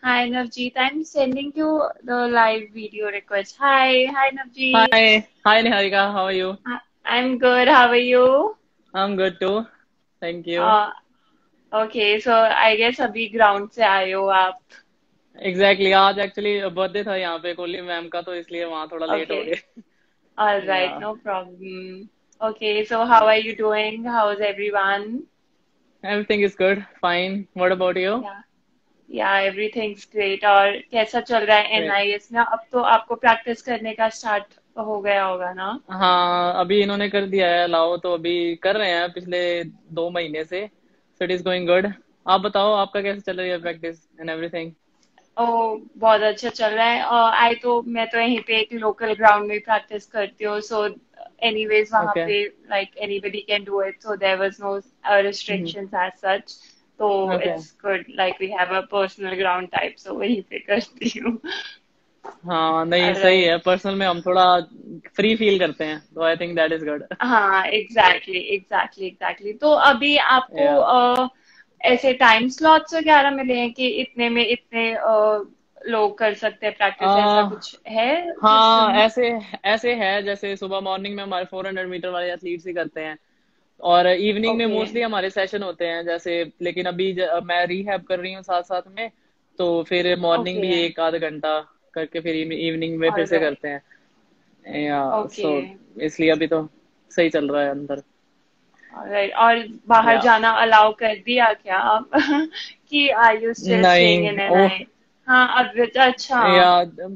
Hi Navjeet, I'm sending you the live video request. Hi Navjeet. Hi Niharika, how are you? I'm good. How are you? I'm good too. Thank you. Uh, okay, so I guess अभी ground से आए हो आप. Exactly, आज actually birthday था यहाँ पे Kohli ma'am का, तो इसलिए वहाँ थोड़ा लेट हो Okay, गए। all right, या no problem. Okay, so how are you doing? How's everyone? Everything is good, fine. What about you? Yeah, yeah, everything's great. और कैसा चल रहा है ग्रेट। NIS में? अब तो आपको प्रैक्टिस करने का स्टार्ट हो गया होगा ना? हाँ, अभी इन्होंने कर दिया है अलाउ, तो अभी कर रहे हैं पिछले 2 महीने से। So it is going good. आप बताओ, आपका कैसे चल रही है प्रैक्टिस एंड एवरीथिंग? ओ, बहुत अच्छा चल रहा है। मैं तो यहीं पे एक लोकल ग्राउंड में प्रैक्टिस करती हूँ, सो एनीवेज वहाँ ओके। पे like anybody can do it, so there was no restrictions as such. तो okay. It's good, like we have a personal ground type, so वहीं पे करती हूँ। हाँ, नहीं सही राइट। है, पर्सनल में हम थोड़ा फ्री फील करते हैं, तो I think that is good. हाँ, एग्जैक्टली। तो अभी आपको या ऐसे टाइम स्लॉट्स वगैरह मिले हैं कि इतने में इतने लोग कर सकते हैं प्रैक्टिस, ऐसा कुछ है हाँ, सिस्टम? ऐसे ऐसे है, जैसे सुबह मॉर्निंग में हमारे 400 मीटर वाले एथलीट्स ही करते हैं, और इवनिंग में ओके। मोस्टली हमारे सेशन होते हैं जैसे। लेकिन अभी मैं रिहैब कर रही हूँ साथ साथ में, तो फिर मॉर्निंग ओके। भी एक आध घंटा करके फिर इवनिंग में फिर से ऑलराइट। करते हैं या। ओके। सो इसलिए अभी तो सही चल रहा है अंदर। ऑलराइट। और बाहर या जाना अलाउ कर दिया क्या आप? कि are you still staying in नहीं, एन ओह। आई? हाँ, अब अच्छा। या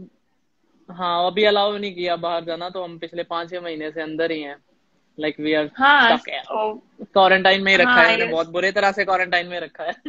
हाँ, अभी अलाउ नहीं किया बाहर जाना, तो हम पिछले 5-6 महीने से अंदर ही हैं। लाइक वी आर हाँ। स्टक है। ओ। क्वारंटाइन में ही रखा है हाँ, इन्होंने, यस। बहुत बुरे तरह से क्वारंटाइन में रखा है।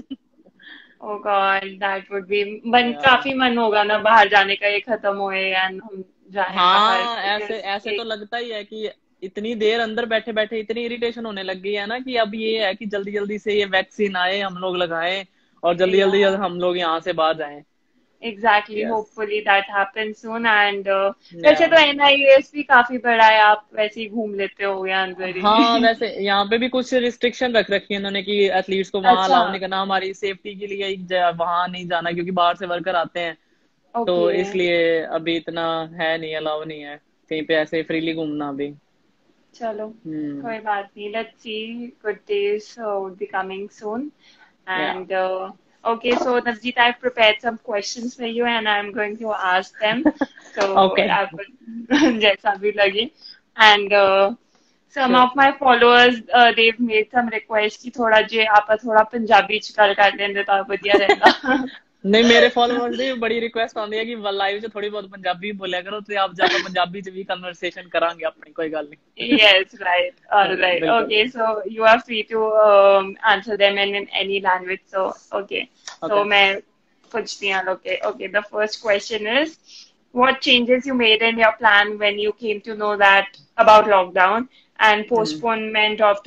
Oh god, that would be man, या काफी मन होगा ना बाहर जाने का, ये खत्म होए एंड हम जाएं बाहर, हाँ, ऐसे बिकॉज ऐसे तो एक। लगता ही है कि इतनी देर अंदर बैठे बैठे इतनी इरिटेशन होने लग गई है ना, कि अब ये है कि जल्दी जल्दी से ये वैक्सीन आए, हम लोग लगाएं, और जल्दी या जल्दी हम लोग यहाँ से बाहर जाएं। Exactly, yes. Hopefully that happen soon and या वैसे तो NIS भी काफी बड़ा है, आप वैसे ही घूम लेते हो गया अंदर हाँ, ही। वैसे यहाँ पे भी कुछ रिस्ट्रिक्शन रख रखी है इन्होंने, कि एथलीट्स को वहां अच्छा। अलाउ नहीं करना, हमारी सेफ्टी के लिए वहां नहीं जाना, क्योंकि बाहर से वर्कर आते हैं। तो ओके। इसलिए अभी इतना है नहीं, अलाउ नहीं है कहीं पे ऐसे फ्रीली घूमना अभी। चलो, हम्म। कोई बात नहीं, let's see, good days would be coming soon. या And okay, so Navjeet, I've prepared some questions for you and I'm going to ask them. So okay. आपको जैसा भी लगे. And some sure. of my followers, they've made some requests कि थोड़ा जे आप थोड़ा पंजाबी च गल कर लेंदे तां वधिया रहंदा. नहीं, मेरे फॉलोअर्स ਦੀ ਬੜੀ ਰਿਕੁਐਸਟ ਆਉਂਦੀ ਹੈ ਕਿ ਲਾਈਵ 'ਚ ਥੋੜੀ ਬਹੁਤ ਪੰਜਾਬੀ ਬੋਲਿਆ ਕਰੋ, ਤੇ ਆਪ ਆਪਾਂ ਪੰਜਾਬੀ 'ਚ ਵੀ ਕਨਵਰਸੇਸ਼ਨ ਕਰਾਂਗੇ ਆਪਣੀ, ਕੋਈ ਗੱਲ ਨਹੀਂ। Yes, right. All right. ਬਿल्कुल। Okay, so you are free to answer them in any language. So, okay. So, okay. मैं पूछती हूँ. Okay. Okay. The first question is, what changes you made in your plan when you came to know that about lockdown and postponement of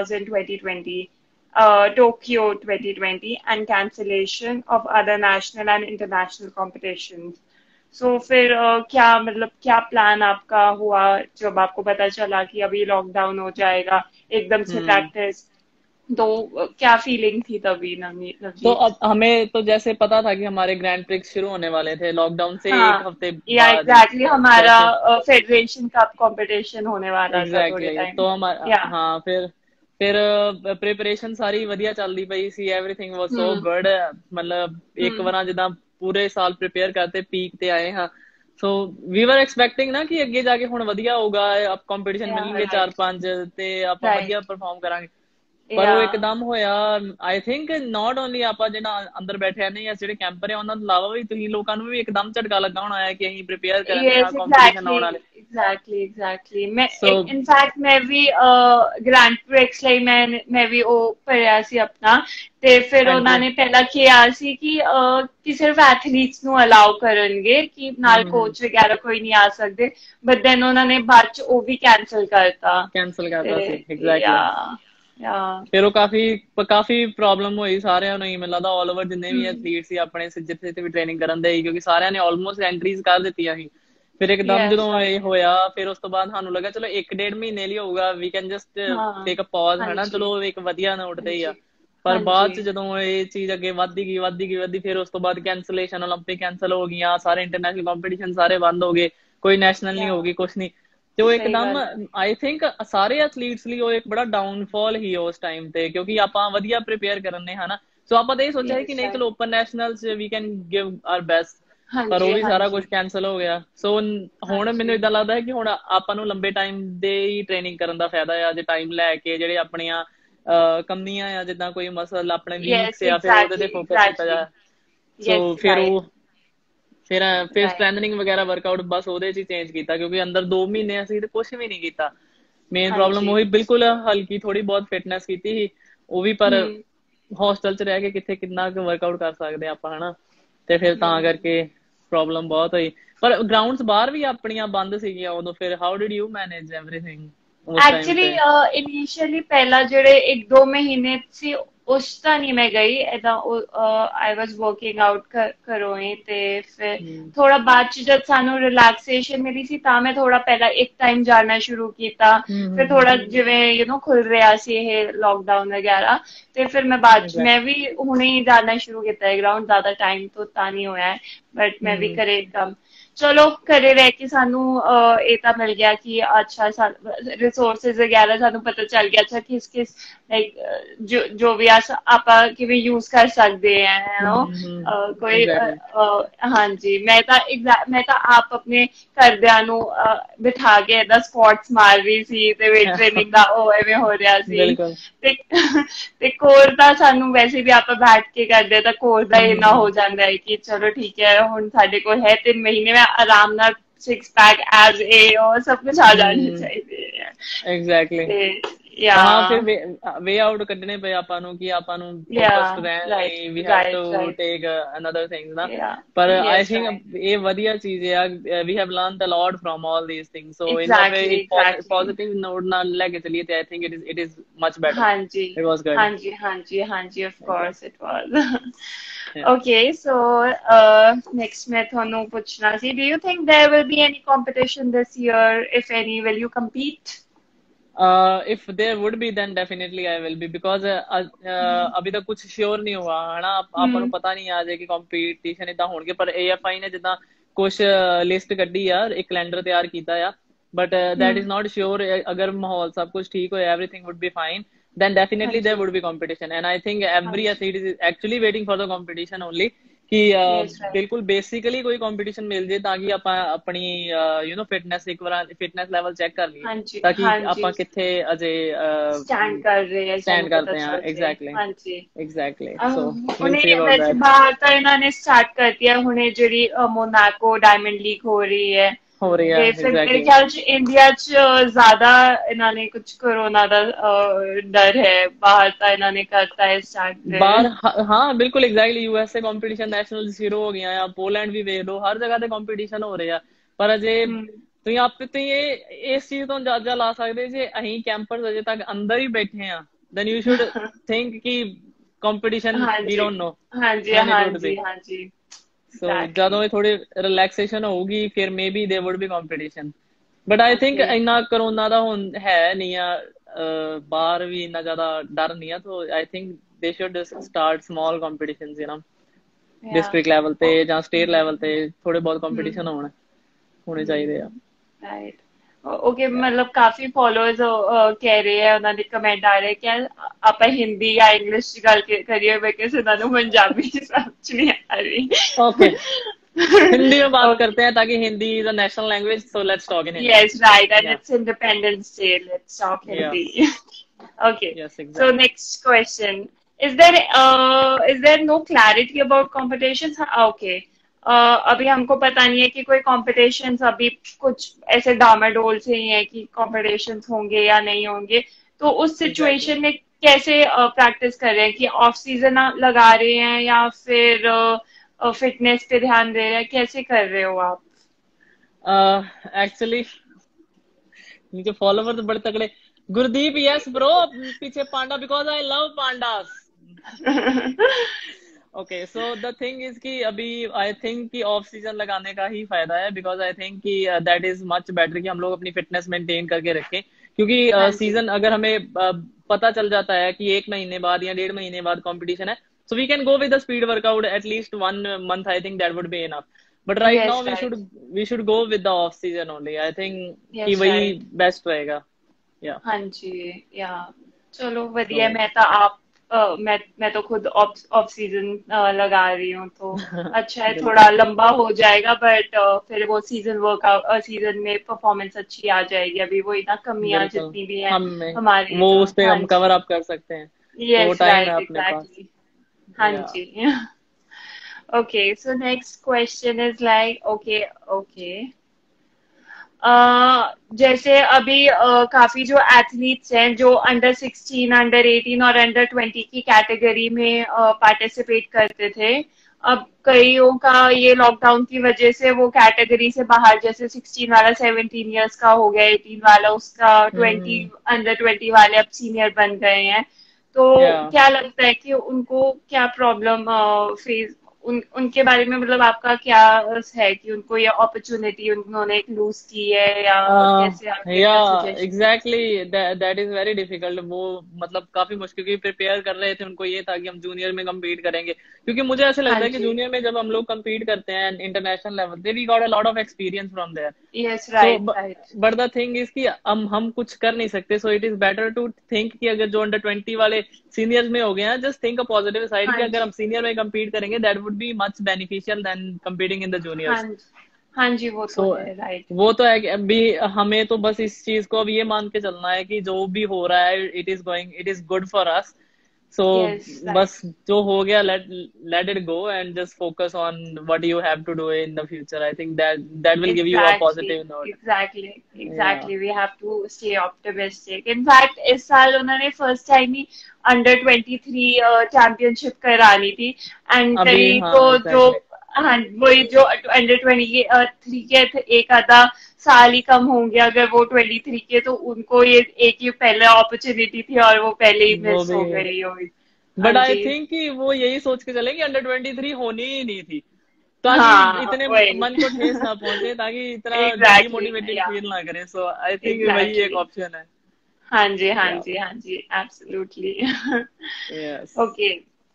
2020, Tokyo 2020, and cancellation of other national and international competitions? सो फिर क्या मतलब क्या plan आपका हुआ जब आपको पता चला कि अभी लॉकडाउन हो जाएगा एकदम से हम्म। प्रैक्टिस? तो क्या फीलिंग थी तभी तो नवजीत? अब हमें तो जैसे पता था कि हमारे ग्रैंड प्रिक्स शुरू होने वाले थे लॉकडाउन से एक हाँ, हफ्ते या बाद ही। एग्जैक्टली, हमारा जैसे फेडरेशन कप कंपटीशन होने वाला था थोड़े एग्जैक्टली टाइम। तो हमारा या। हाँ, फिर प्रिपरेशन सारी ਵਧੀਆ ਚੱਲਦੀ ਪਈ ਸੀ, everything was so hmm. Good. मतलब ਇੱਕ हम्म। ਵਾਰ ਜਿੱਦਾਂ ਪੂਰੇ ਸਾਲ ਪ੍ਰਿਪੇਅਰ ਕਰਤੇ, ਪੀਕ ਤੇ ਆਏ ਹਾਂ। ਸੋ ਵੀ ਵਰ ਐਕਸਪੈਕਟਿੰਗ ਨਾ ਕਿ ਅੱਗੇ ਜਾ ਕੇ ਹੁਣ ਵਧੀਆ ਹੋਊਗਾ, ਆਪ ਕੰਪੀਟੀਸ਼ਨ या ਮਿਲਣਗੇ ਚਾਰ राइट। ਪੰਜ, ਤੇ ਆਪਾਂ ਵਧੀਆ राइट। ਪਰਫਾਰਮ ਕਰਾਂਗੇ। ਪਰ या। ਉਹ ਇੱਕਦਮ ਹੋਇਆ। ਆਈ ਥਿੰਕ ਨਾਟ ਓਨਲੀ ਆਪਾਂ ਜਿਹੜਾ ਅੰਦਰ ਬੈਠੇ ਨੇ ਜਾਂ ਜਿਹੜੇ ਕੈਂਪਰ ਆ, ਉਹਨਾਂ ਤੋਂ ਇਲਾਵਾ ਵੀ ਤੁਸੀਂ ਲੋਕਾਂ ਨੂੰ ਵੀ ਇੱਕਦਮ ਝਟਕਾ ਲੱਗਾ ਹੋਣਾ ਹੈ ਕਿ ਅਸੀਂ ਪ੍ਰਿਪੇਅਰ ਕਰਨੇ ਆ Yes, ਕੰਪੀਟੀशन exactly, ਆਉਣ वाले। exactly. मैं सो इनफैक्ट मैं भी ग्रैंड प्रिक्स ਲਈ ਮੈਂ ਵੀ ਉਹ ਭਰਿਆ ਸੀ ਆਪਣਾ, ਤੇ ਫਿਰ हाँ ਉਹਨਾਂ जी। ਨੇ ਪਹਿਲਾਂ ਕਿਹਾ ਸੀ ਕਿ ਸਿਰਫ ਐਥਲੀਟਸ ਨੂੰ ਅਲਾਉ ਕਰਨਗੇ, ਕਿ ਨਾਲ ਕੋਚ ਵਗੈਰਾ ਕੋਈ ਨਹੀਂ ਆ ਸਕਦੇ, ਬਟ ਦੈਨ ਉਹਨਾਂ ਨੇ ਬਾਅਦ ਚ ਉਹ ਵੀ ਕੈਨਸਲ ਕਰਤਾ। कैंसल ਤੇ करता सी एग्जैक्टली। ਯਾ ਫਿਰ ਉਹ ਕਾਫੀ ਪ੍ਰੋਬਲਮ ਹੋਈ ਸਾਰਿਆਂ ਨੂੰ ਹੀ, ਮੈਨੂੰ ਲੱਗਦਾ ਆਲ ਓਵਰ ਜਿੰਨੇ ਵੀ ਐਥਲੀਟ ਸੀ ਆਪਣੇ, ਜਿੱਥੇ ਜਿੱਥੇ ਵੀ ਟ੍ਰੇਨਿੰਗ ਕਰਨ ਦੇ ਸੀ, ਕਿਉਂਕਿ ਸਾਰਿਆਂ ਨੇ ਆਲਮੋਸਟ ਐਂਟਰੀਜ਼ ਕਰ ਦਿੱਤੀਆਂ ਸੀ। ਫਿਰ ਇੱਕਦਮ ਯੈਸ ਜਦੋਂ ਇਹ ਰਾਈਟ। ਹੋਇਆ, ਫਿਰ ਉਸ ਤੋਂ ਬਾਅਦ ਸਾਨੂੰ ਲੱਗਾ ਚਲੋ 1-1.5 ਮਹੀਨੇ ਲਈ ਹੋਊਗਾ, ਵੀ ਕੈਨ ਜਸਟ ਹਾਂ। ਟੇਕ ਅ ਪੌਜ਼, ਹਨਾ, ਹਾਂਜੀ। ਚਲੋ ਇੱਕ ਵਧੀਆ ਨੋਟ ਤੇ ਹੀ ਆ। ਹਾਂਜੀ। ਪਰ ਬਾਅਦ ਚ ਹਾਂਜੀ ਜਦੋਂ ਇਹ ਚੀਜ਼ ਅੱਗੇ ਵੱਧਦੀ ਫਿਰ ਉਸ ਤੋਂ ਬਾਅਦ ਕੈਂਸਲੇਸ਼ਨ, 올림픽 ਕੈਂਸਲ ਹੋ ਗਈਆਂ, ਸਾਰੇ ਇੰਟਰਨੈਸ਼ਨਲ ਕੰਪੀਟੀਸ਼ਨ ਸਾਰੇ ਬੰਦ ਹੋ ਗਏ, ਕੋਈ ਨੈਸ਼ਨਲ ਨਹੀਂ ਯਾ ਹੋਗੀ, ਕੁਛ ਨਹੀਂ। ਤੇ ਉਹ ਸਹੀ ਇੱਕਦਮ ਗੱਲ ਹੈ ਆਈ ਥਿੰਕ ਸਾਰੇ ਐਥਲੀਟਸ ਲਈ ਉਹ ਇੱਕ ਬੜਾ ਡਾਊਨਫਾਲ ਹੀ ਉਸ ਟਾਈਮ ਤੇ, ਕਿਉਂਕਿ ਆਪਾਂ ਵਧੀਆ ਪ੍ਰੀਪੇਅਰ ਕਰਨੇ ਹਨਾ। ਸੋ ਆਪਾਂ ਤਾਂ ਇਹ ਸੋਚਿਆ ਕਿ ਯੈਸ ਨਹੀਂ ਰਾਈਟ ਚਲੋ open nationals we can give our best, ਪਰ ਉਹ ਹਾਂਜੀ ਵੀ ਸਾਰਾ ਕੁਝ ਹਾਂਜੀ ਕੈਂਸਲ ਹੋ ਗਿਆ। ਸੋ ਹੁਣ ਮੈਨੂੰ ਹਾਂਜੀ ਇਦਾਂ ਲੱਗਦਾ ਹੈ ਕਿ ਹੁਣ ਆਪਾਂ ਨੂੰ ਲੰਬੇ ਟਾਈਮ ਦੇ ਹੀ ਟ੍ਰੇਨਿੰਗ ਕਰਨ ਦਾ ਫਾਇਦਾ ਆ, ਜੇ ਟਾਈਮ ਲੈ ਕੇ ਜਿਹੜੇ ਆਪਣੀਆਂ ਕਮੀਆਂ ਆ, ਜਿੱਦਾਂ ਕੋਈ ਮਸਲ ਆਪਣੇ ਵੀਕਸ ਯੈਸ ਆ, ਫਿਰ ਉਹਦੇ ਤੇ ਐਗਜ਼ੈਕਟਲੀ ਫੋਕਸ ਕੀਤਾ ਐਗਜ਼ੈਕਟਲੀ ਜਾਏ। ਸੋ ਯੈਸ ਰਾਈਟ ਫਿਰ ਰਾਈਟ ਸਟਰੈਂਥਨਿੰਗ ਵਗੈਰਾ ਵਰਕਆਊਟ ਬਸ ਉਹਦੇ 'ਚ ਹੀ ਚੇਂਜ ਕੀਤਾ, ਕਿਉਂਕਿ ਅੰਦਰ 2 ਮਹੀਨੇ ਅਸੀਂ ਤੇ ਕੁਝ ਵੀ ਨਹੀਂ ਕੀਤਾ। ਮੇਨ ਪ੍ਰੋਬਲਮ ਹਾਂਜੀ ਉਹੀ, ਬਿਲਕੁਲ ਹਲਕੀ ਥੋੜੀ ਬਹੁਤ ਫਿਟਨੈਸ ਕੀਤੀ ਸੀ ਉਹ ਵੀ, ਪਰ ਹਮ ਹੌਸਟਲ 'ਚ ਰਹਿ ਕੇ ਕਿੱਥੇ ਕਿੰਨਾ ਕੁ ਵਰਕਆਊਟ ਕਰ ਸਕਦੇ ਆਪਾਂ ਹਨਾ। ਤੇ ਫਿਰ ਤਾਂ ਹਮ ਕਰਕੇ ਪ੍ਰੋਬਲਮ ਬਹੁਤ ਹੋਈ। ਪਰ ਗਰਾਊਂਡਸ ਬਾਹਰ ਵੀ ਆਪਣੀਆਂ ਬੰਦ ਸੀਗੀਆਂ ਉਦੋਂ, ਫਿਰ how did you manage everything ਉਸ ਟਾਈਮ ਐਕਚੁਅਲੀ ਤੇ? ਇਨੀਸ਼ੀਅਲੀ ਪਹਿਲਾ ਜਿਹੜੇ 1-2 ਮਹੀਨੇ ਸੀ ਉਸ ਤਾਂ ਨਹੀਂ ਮੈਂ ਗਈ ਏਦਾਂ, ਆਈ ਵਾਜ਼ ਵਰਕਿੰਗ ਆਊਟ ਘਰੋਂ ਹੀ, ਤੇ ਫਿਰ ਥੋੜਾ ਬਾਅਦ ਚ ਜਦ ਸਾਨੂੰ ਰਿਲੈਕਸੇਸ਼ਨ ਮਿਲੀ ਸੀ ਤਾਂ ਮੈਂ ਥੋੜਾ ਪਹਿਲਾਂ ਇੱਕ ਟਾਈਮ ਜਾਣਾ ਸ਼ੁਰੂ ਕੀਤਾ। ਫਿਰ ਥੋੜਾ ਜਿਵੇਂ ਖੁੱਲ ਰਿਹਾ ਸੀ ਇਹ ਲੋਕਡਾਊਨ ਵਗੈਰਾ, ਤੇ ਫਿਰ ਮੈਂ ਬਾਅਦ ਚ ਮੈਂ ਵੀ ਹੁਣੇ ਹੀ ਜਾਣਾ ਸ਼ੁਰੂ ਕੀਤਾ ਹੈ ਗਰਾਊਂਡ, ਜ਼ਿਆਦਾ ਟਾਈਮ ਤੋਂ ਤਾਂ ਨਹੀਂ ਹੋਇਆ ਹੈ, ਬਟ ਮੈਂ ਵੀ ਘਰੇ ਕੰਮ, ਚਲੋ ਘਰੇ ਰਹਿ ਕੇ ਸਾਨੂੰ ਇਹ ਤਾਂ ਮਿਲ ਗਿਆ ਕਿ ਅੱਛਾ ਰਿਸੋਰਸਿਸ ਵਗੈਰਾ ਸਾਨੂੰ ਪਤਾ ਚੱਲ ਗਿਆ, ਅੱਛਾ ਕਿਸ ਕਿਸ ਲਾਈਕ ਜੋ ਵੀ ਆਪਾਂ ਕਿਵੇਂ ਯੂਜ਼ ਕਰ ਸਕਦੇ ਆ ਕੋਈ ਐਗਜ਼ੈਕਟਲੀ ਹਾਂਜੀ। ਮੈਂ ਤਾਂ ਆਪ ਆਪਣੇ ਘਰਦਿਆਂ ਨੂੰ ਬਿਠਾ ਕੇ ਏਦਾਂ ਸਪੋਰਟਸ ਮਾਰ ਰਹੀ ਸੀ, ਤੇ ਵੇਟ ਟ੍ਰੇਨਿੰਗ ਦਾ ਉਹ ਐਵੇਂ ਹੋ ਰਿਹਾ ਸੀ। ਬਿਲਕੁਲ। ਤੇ ਕੋਰ ਦਾ ਸਾਨੂੰ ਵੈਸੇ ਵੀ ਆਪਾਂ ਬੈਠ ਕੇ ਕਰਦੇ ਤਾਂ ਕੋਰ ਦਾ ਇੰਨਾ ਹੋ ਜਾਂਦਾ ਹੈ ਕਿ ਚਲੋ ਠੀਕ ਹੈ, ਹੁਣ ਸਾਡੇ ਕੋਲ ਹੈ 3 ਮਹੀਨੇ में आराम ਨਾਲ 6 पैक एब्स और सब कुछ आ जाने चाहिए ਐਗਜ਼ੈਕਟਲੀ। ਤੇ ਪਰ ਹਾਂ, ਫਿਰ yeah ਵੇ ਆਊਟ ਕੱਢਣੇ ਪਏ ਆਪਾਂ ਨੂੰ ਕਿ ਆਪਾਂ ਨੂੰ ਫੋਕਸਡ yeah ਰਹਿਣ right ਲਈ ਵੀ have right to right take another things ਨਾ। yeah ਪਰ ਆਈ yes right ਥਿੰਕ ਇਹ ਵਧੀਆ ਚੀਜ਼ ਆ, we have learned a lot from all these things. So ਇਹਨਾਂ ਪੇ exactly ਇੱਕ exactly ਪੋਜ਼ਿਟਿਵ ਨੋਟ ਨਾਲ ਲੈ ਕੇ ਚਲੀਏ, ਤੇ I think it is much better, ਹਾਂਜੀ ਇਟ ਵਾਸ ਗੁੱਡ। ਹਾਂਜੀ ਹਾਂਜੀ ਹਾਂਜੀ of course it was Yeah. okay so next मैं ਤੁਹਾਨੂੰ ਪੁੱਛਣਾ ਸੀ, do you think there will be any competition this year? If any, will you compete? If there would be, then definitely I will be, because अभी तक कुछ sure नहीं हुआ है ना, ਆਪਾਂ ਨੂੰ हम्म ਪਤਾ ਨਹੀਂ ਆ ਜੇ ਕਿ ਕੰਪੀਟੀਸ਼ਨ ਇਦਾਂ ਹੋਣਗੇ। ਪਰ AFI ਨੇ ਜਿੱਦਾਂ ਕੁਝ ਲਿਸਟ ਕੱਢੀ ਆ, ਇੱਕ ਕੈਲੰਡਰ ਤਿਆਰ ਕੀਤਾ ਆ, but that is hmm not sure। ਅਗਰ ਮਾਹੌਲ ਸਭ ਕੁਝ ਠੀਕ ਹੋਇਆ, everything would be fine, then definitely there ਹਾਂਜੀ would be competition, and I think every ਹਾਂਜੀ athlete is actually waiting for the competition only, कि yes right बिल्कुल बेसिकली कोई कंपटीशन मिल जाए, ताकि ਆਪਾਂ ਆਪਣੀ ਫਿਟਨੈਸ ਇੱਕ ਵਾਰ ਫਿਟਨੈਸ ਲੈਵਲ ਚੈੱਕ ਕਰ ਲਈਏ, ਹਾਂਜੀ ਤਾਂ ਕਿ ਹਾਂਜੀ ਆਪਾਂ ਕਿੱਥੇ ਅਜੇ ਸਟੈਂਡ ਕਰ ਰਹੇ ਹੈ ਸਟੈਂਡ ਸਾਨੂੰ ਪਤਾ ਕਰਦੇ ਹਾਂ। ਚੱਲ ਰਿਹਾ ਐਗਜ਼ੈਕਟਲੀ ਹਾਂਜੀ। ਐਗਜ਼ੈਕਟਲੀ। ਸੋ ਵੀਲ ਉਹਨੇ ਸੀ ਅਬਾਊਟ ਵੈਸੇ ਦੈਟ। ਬਾਹਰ ਤਾਂ ਇਹਨਾਂ ਨੇ ਸਟਾਰਟ ਕਰਤੀ ਹੈ ਹੁਣੇ, ਜਿਹੜੀ ਮੋਨਾਕੋ ਡਾਇਮੰਡ ਲੀਗ ਹੋ ਰਹੀ ਹੈ, ਹੋ ਰਹੀ ਆ ਤੇ ਫਿਰ ਮੇਰੇ ਐਗਜ਼ੈਕਟਲੀ। ਖਿਆਲ ਚ ਇੰਡੀਆ ਚ ਜ਼ਿਆਦਾ ਇਹਨਾਂ ਨੇ ਕੁਝ ਕੋਰੋਨਾ ਦਾ ਡਰ ਹੈ, ਬਾਹਰ ਤਾਂ ਇਹਨਾਂ ਨੇ ਕਰਤਾ ਹੈ ਸਟਾਰਟ। ਬਾਹਰ ਹਾਂ ਬਿਲकुल ਐਗਜ਼ੈਕਟਲੀ। USA ਕੰਪੀਟੀਸ਼ਨ ਨੈਸ਼ਨਲ ਸ਼ੁਰੂ ਹੋ ਗਈਆਂ ਆ, ਪੋਲੈਂਡ ਵੀ ਵੇਖ ਲਓ, ਹਰ ਜਗ੍ਹਾ ਤੇ ਕੰਪੀਟੀਸ਼ਨ ਹੋ ਰਹੇ ਆ। ਪਰ ਅਜੇ ਤੁਸੀਂ ਇਸ ਚੀਜ਼ ਤੋਂ ਅੰਦਾਜ਼ਾ ਲਾ ਸਕਦੇ ਜੇ ਅਸੀਂ ਕੈਂਪਰਸ ਅਜੇ ਤੱਕ ਅੰਦਰ ਹੀ ਬੈਠੇ ਆ, then you should think ਕਿ competition we ਹਾਂਜੀ don't know ਹਾਂਜੀ when it would be। ਹਾਂਜੀ ਹਾਂਜੀ So ਜਦੋਂ ਐਗਜ਼ੈਕਟਲੀ ਇਹ ਥੋੜੀ ਰਿਲੈਕਸੇਸ਼ਨ ਹੋਊਗੀ, ਫਿਰ maybe there would be competition, but I think okay ਇੰਨਾ ਕਰੋਨਾ ਦਾ ਹੁਣ ਹੈ ਨਹੀਂ ਆ, ਬਾਹਰ ਵੀ ਇੰਨਾ ਜ਼ਿਆਦਾ ਡਰ ਨਹੀਂ ਆ। so I think they should start small competitions, ਯਾ district level ਤੇ ਜਾਂ state level ਤੇ ਥੋੜੇ ਬਹੁਤ competition ਹੋਣੇ ਚਾਹੀਦੇ ਆ। Right okay. ਮਤਲਬ ਕਾਫੀ ਫੋਲੋਅਰਸ ਕਹਿ ਰਹੇ ਆ, ਉਹਨਾਂ ਦੇ ਕਮੈਂਟ ਆ ਰਹੇ ਕਿ ਆਪਾਂ ਹਿੰਦੀ ਜਾਂ ਇੰਗਲਿਸ਼ ਚ ਗੱਲ ਕਰੀਏ, ਬਿਕਾਜ਼ ਉਹਨਾਂ ਨੂੰ ਪੰਜਾਬੀ ਸਮਝ ਨਹੀਂ ਆ ਰਹੀ। ओके, हिंदी में बात ਓਕੇ करते हैं, ताकि Hindi is a national language, so let's talk in Hindi। yes right, and Yeah, it's Independence Day, let's talk yeah, Hindi. Okay, yes, so exactly। next question, is there no clarity about competitions? Okay, अभी हमको पता नहीं है कि कोई competitions अभी कुछ ऐसे डामाडोल से ही है कि कॉम्पिटिशन्स होंगे या नहीं होंगे, तो उस Exactly। सिचुएशन में कैसे प्रैक्टिस कर रहे हैं, कि ऑफ सीजन लगा रहे हैं या फिर फिटनेस पे ध्यान दे रहे हैं, कैसे कर रहे हो आप? एक्चुअली नीचे फॉलोवर तो बड़े तगड़े। गुरदीप, यस ब्रो, पीछे panda, because I love pandas. Okay, so the thing is कि अभी आई थिंक कि ऑफ सीजन लगाने का ही फायदा है, बिकॉज आई थिंक कि दैट इज मच बेटर कि हम लोग अपनी फिटनेस मेंटेन करके रखें, क्योंकि हाँ जी। सीजन अगर हमें पता चल जाता है कि 1 महीने बाद या 1.5 महीने बाद कंपटीशन है, so we can go with the speed workout at least 1 month. I think that would be enough. But right now yes right. we should go with the off season only. I think कि yes वही right. Best रहेगा. Yeah. हाँ जी। या चलो बढ़िया है। So मैं तो खुद ऑफ ऑफ सीजन लगा रही हूँ, तो अच्छा है, थोड़ा बिल्कुल लंबा हो जाएगा, बट फिर वो सीजन वर्कआउट सीजन में परफॉर्मेंस अच्छी आ जाएगी। अभी वही ना, कमियां बिल्कुल जितनी भी हैं हम हमारी, वो तो उस पे हाँ हम कवर जी। अप कर सकते हैं. तो यस टाइम है राइट अपने पास. एग्जैक्टली। हाँ या जी। Okay, so next question is like, okay okay, जैसे अभी काफी जो एथलीट्स हैं जो अंडर 16, अंडर 18 और अंडर 20 की कैटेगरी में पार्टिसिपेट करते थे, अब कईयों का ये लॉकडाउन की वजह से वो कैटेगरी से बाहर, जैसे 16 वाला 17 इयर्स का हो गया, 18 वाला उसका, 20 हम्म. अंडर 20 वाले अब सीनियर बन गए हैं। तो या क्या लगता है कि उनको क्या प्रॉब्लम फेस, उनके बारे में मतलब आपका क्या है कि उनको ये अपॉर्चुनिटी उन्होंने एक लूज की है, या कैसे आपके या क्या सजेशन है एग्जैक्टली इसमें? That is very difficult. वो मतलब काफी मुश्किल की प्रिपेयर कर रहे थे. उनको ये था कि हम जूनियर में compete करेंगे, क्योंकि मुझे ऐसा हाँ लगता है कि जी। जूनियर में जब हम लोग compete करते हैं इंटरनेशनल लेवल पे, we got a lot of experience from there. Yes so right right. But the thing is कि हम कुछ कर नहीं सकते. So it is better to think कि अगर जो अंडर 20 वाले सीनियर्स में हो गए हैं, just think a positive side कि हाँ अगर हम जी। सीनियर में compete करेंगे, that would be much beneficial then competing in the हाँ जूनियर्स. जी। हाँ जी, वो सो तो है राइट। वो तो है कि अभी हमें तो बस इस चीज को अब ये मान के चलना है कि जो भी हो रहा है, it is good for us. So yes right. बस जो हो गया, let it go and just focus on what you have to do in the future. I think that will give you a exactly. Positive note. Exactly. या exactly, we have to stay optimistic. In fact इस साल उन्होंने first time ही under 23 championship करानी थी, and अभी कहीं हाँ तो जो, एग्जैक्टली. हाँ वही जो अंडर 23 के एक आधा साल ही कम होंगे, अगर वो 23 के, तो उनको ये एक ही पहले अपॉर्चुनिटी थी और वो पहले ही वो मिस भी हो है. गई हुई। हाँ बट आई जी। थिंक कि वो यही सोच के चले कि अंडर 23 होनी ही नहीं थी, ताकि हाँ इतने वही। मन को ठेस ना पहुंचे, ताकि इतना एग्जैक्टली डीमोटिवेटेड या फील ना करें. सो आई थिंक वही एक एग्जैक्टली। ऑप्शन है. हाँ जी हाँ या जी हाँ जी, एब्सोल्युटली। यस. ओके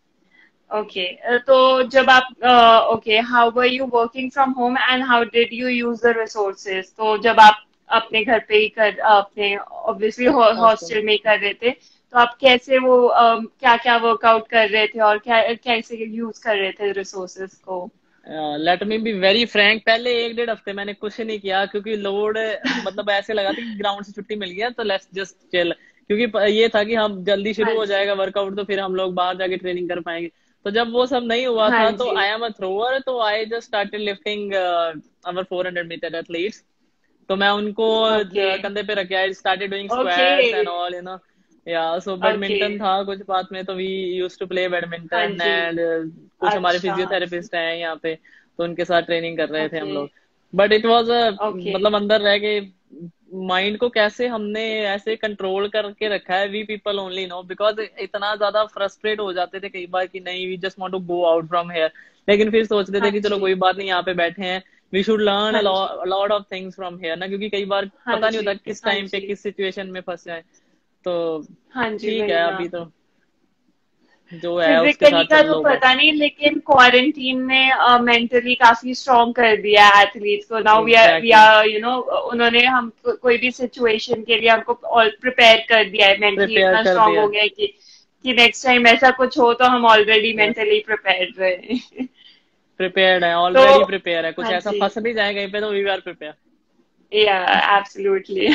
ओके, तो जब आप, okay, how were you working from home and how did you use the resources? तो जब आप अपने घर पे ही कर, अपने ऑब्वियसली हॉस्टल. हॉस्टल में ही कर रहे थे, तो आप कैसे वो क्या क्या वर्कआउट कर रहे थे और क्या कैसे यूज कर रहे थे रिसोर्सेज को? Let me be very frank, पहले 1 1.5 हफ्ते मैंने कुछ नहीं किया, क्योंकि लोड मतलब ऐसे लगा था कि ग्राउंड से छुट्टी मिल गया तो लेट्स जस्ट चिल. क्योंकि ये था कि हम जल्दी हाँ शुरू हो जी। जाएगा वर्कआउट, तो फिर हम लोग बाहर जाके ट्रेनिंग कर पाएंगे. तो जब वो सब नहीं हुआ हाँ था, तो जी। आई एम अ थ्रोअर, तो I just started lifting our 400 meter athletes. तो मैं उनको ओके कंधे पे रख के I started doing okay squats and all, you know. या सो ओके। बैडमिंटन था कुछ बात में, तो वी यूज टू प्ले हाँ बैडमिंटन. जी। एंड कुछ हमारे अच्छा। फिजियोथेरेपिस्ट हैं यहाँ पे, तो उनके साथ ट्रेनिंग कर रहे थे हम ओके लोग. But it was okay. मतलब अंदर रह के माइंड को कैसे हमने ऐसे कंट्रोल करके रखा है, we people only know. Because इतना ज्यादा फ्रस्ट्रेट हो जाते थे कई बार कि नहीं, we just want to go out from here. लेकिन फिर सोचते थे हाँ कि चलो जी। कोई बात नहीं, यहाँ पे बैठे हैं, वी शुड लर्न हाँ जी। A lot of things from here ना, क्योंकि कई बार हाँ पता नहीं जी। होता किस हाँ टाइम पे जी। किस सिचुएशन में फंस जाए. तो हाँ जी, ठीक वही है, ना। अभी तो जो है उसके फिजिकली साथ का चल तो लो बस. पता नहीं, लेकिन क्वारंटीन ने मेंटली काफी स्ट्रांग कर दिया है एथलीट्स को। Now we exactly. Are you know, उन्होंने हम कोई भी सिचुएशन के लिए हमको ऑल प्रिपेयर कर दिया है, मेंटली प्रिपेयर इतना कर स्ट्रांग दिया. हो गया है कि नेक्स्ट टाइम ऐसा कुछ हो तो हम ऑलरेडी यस, मेंटली प्रिपेयर्ड रहे। प्रिपेयर्ड है, तो ऑलरेडी प्रिपेयर है. कुछ हाँ ऐसा जी। फंस भी जाए कहीं पे, तो वी आर प्रिपेयर. या एब्सोल्युटली।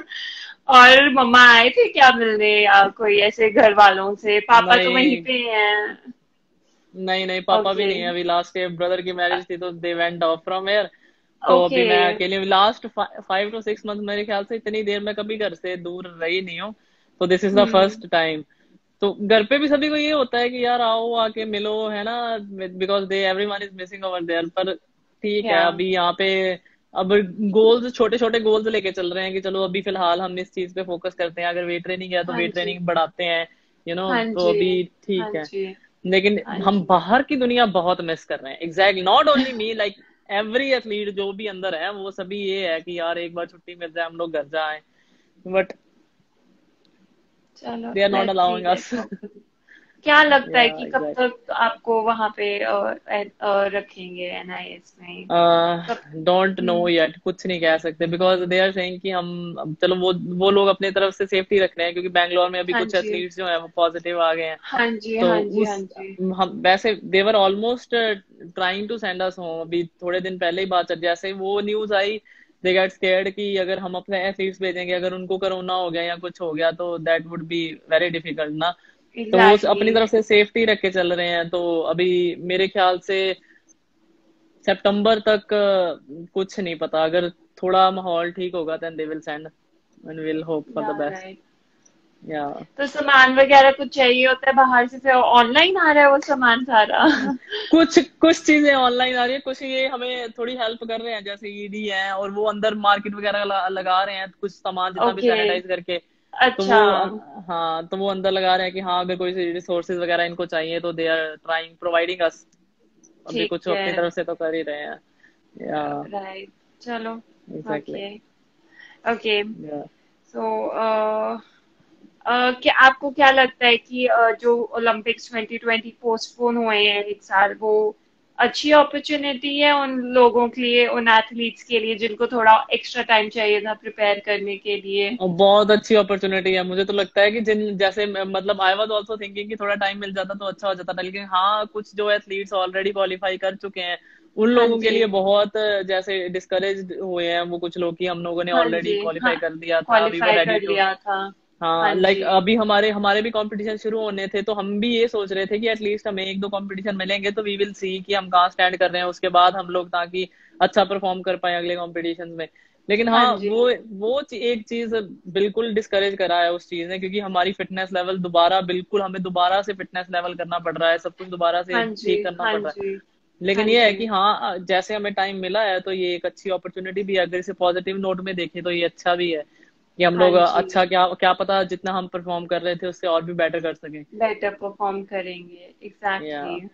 और मम्मा आए थे क्या मिलने, या कोई ऐसे घर वालों से? पापा तो वहीं नहीं पे हैं। नहीं नहीं, पापा भी ओके नहीं है. अभी लास्ट ईयर ब्रदर की मैरिज थी, तो they went off from here. तो ओके। अभी मैं अकेले, लास्ट 5 to 6 मंथ मेरे ख्याल से इतनी देर मैं कभी घर से दूर रही नहीं हूँ. तो this is the hmm. First time. तो घर पे भी सभी को ये होता है कि यार आओ, आके मिलो, है ना. Because they everyone is missing over there. पर ठीक है, या अभी यहाँ पे अब गोल्स, छोटे छोटे गोल्स लेके चल रहे हैं कि चलो अभी फिलहाल हम इस चीज पे फोकस करते हैं. अगर वेट ट्रेनिंग है तो हाँ वेट जी। ट्रेनिंग बढ़ाते हैं, हाँ तो जी। अभी हाँ ठीक है. जी। लेकिन हाँ हम जी। बाहर की दुनिया बहुत मिस कर रहे हैं. Exactly, not only me, like every athlete जो भी अंदर है, वो सभी ये है कि यार एक बार छुट्टी मिल जाए, हम लोग घर जाएं. बट चलो they are not let's see, allowing us. क्या लगता है या कि कब एग्जैक्टली। तक आपको वहां पे रखेंगे एनआईएस में? कब? डोंट नो हम्म, येट, कुछ नहीं कह सकते, बिकॉज दे आर सेइंग कि हम चलो वो लोग अपने तरफ से सेफ्टी रख रहे हैं, क्योंकि बैंगलोर में अभी हाँ कुछ जी, एथलीट्स जो है वो पॉजिटिव आ गए हैं। हाँ जी, तो हाँ जी, हाँ उस जी। हम वैसे they're almost trying to send us home, अभी थोड़े दिन पहले ही बात चल, जैसे ही वो न्यूज आई दे गेट स्केयर्ड कि अगर हम अपने एथलीट्स भेजेंगे, अगर उनको कोरोना हो गया या कुछ हो गया तो that would be very difficult ना। तो वो एग्जैक्टली। अपनी तरफ से सेफ्टी रख के चल रहे हैं, तो अभी मेरे ख्याल से सितंबर तक कुछ नहीं पता, अगर थोड़ा माहौल ठीक होगा then they will send and will hope for the best. Right. या तो सामान वगैरह कुछ चाहिए होता है बाहर से, फिर ऑनलाइन आ रहा है वो सामान सारा? कुछ कुछ चीजें ऑनलाइन आ रही है, कुछ ये हमें थोड़ी हेल्प कर रहे हैं, जैसे ईडी है और वो अंदर मार्केट वगैरह लगा रहे हैं कुछ सामान जितना भी ओके। सैनिटाइज करके। तो अच्छा। वो हाँ, तो वो अंदर लगा रहे हैं कि हाँ अगर कोई रिसोर्सेज वगैरह इनको चाहिए तो they are trying providing us. अभी ठीक कुछ है। अपनी तरफ से तो कर ही रहे हैं। या राइट। चलो। एग्जैक्टली। ओके। ओके। या सो क्या आपको क्या लगता है कि जो ओलंपिक्स 2020 पोस्टपोन हुए हैं एक साल, वो अच्छी अपॉर्चुनिटी है उन लोगों के लिए, उन एथलीट्स के लिए जिनको थोड़ा एक्स्ट्रा टाइम चाहिए था प्रिपेयर करने के लिए? और बहुत अच्छी अपॉर्चुनिटी है, मुझे तो लगता है कि जिन जैसे मतलब आई वाज आल्सो थिंकिंग कि थोड़ा टाइम मिल जाता तो अच्छा हो जाता था, लेकिन हाँ कुछ जो एथलीट्स ऑलरेडी क्वालिफाई कर चुके हैं उन हाँ लोगों के जी, लिए बहुत जैसे डिस्करेज हुए हैं वो कुछ लोग कि हम लोगों ने हाँ ऑलरेडी जी, हाँ, क्वालिफाई कर दिया था, वी वर क्वालिफाई रेडी कर टू। लिया था। हाँ हाँ लाइक जी, अभी हमारे हमारे भी कंपटीशन शुरू होने थे, तो हम भी ये सोच रहे थे कि एटलीस्ट हमें एक दो कंपटीशन मिलेंगे तो वी विल सी कि हम कहाँ स्टैंड कर रहे हैं, उसके बाद हम लोग ताकि अच्छा परफॉर्म कर पाए अगले कॉम्पिटिशन में। लेकिन हाँ हाँ जी, एक चीज बिल्कुल डिस्करेज करा है उस चीज ने, क्योंकि हमारी फिटनेस लेवल दोबारा बिल्कुल हमें दोबारा से फिटनेस लेवल करना पड़ रहा है, सब कुछ दोबारा से हाँ जी, ठीक करना हाँ पड़ रहा है। जी, हाँ लेकिन ये है जी, कि हाँ जैसे हमें टाइम मिला है तो ये एक अच्छी अपॉर्चुनिटी भी है, अगर इसे पॉजिटिव नोट में देखें तो ये अच्छा भी है कि हम हाँ लोग जी। अच्छा, क्या क्या पता जितना हम परफॉर्म कर रहे थे उससे और भी बेटर कर सकें। बेटर परफॉर्म करेंगे, या एग्जैक्टली।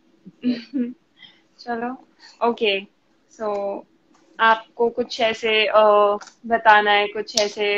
चलो। ओके। सो आपको कुछ ऐसे बताना है कुछ ऐसे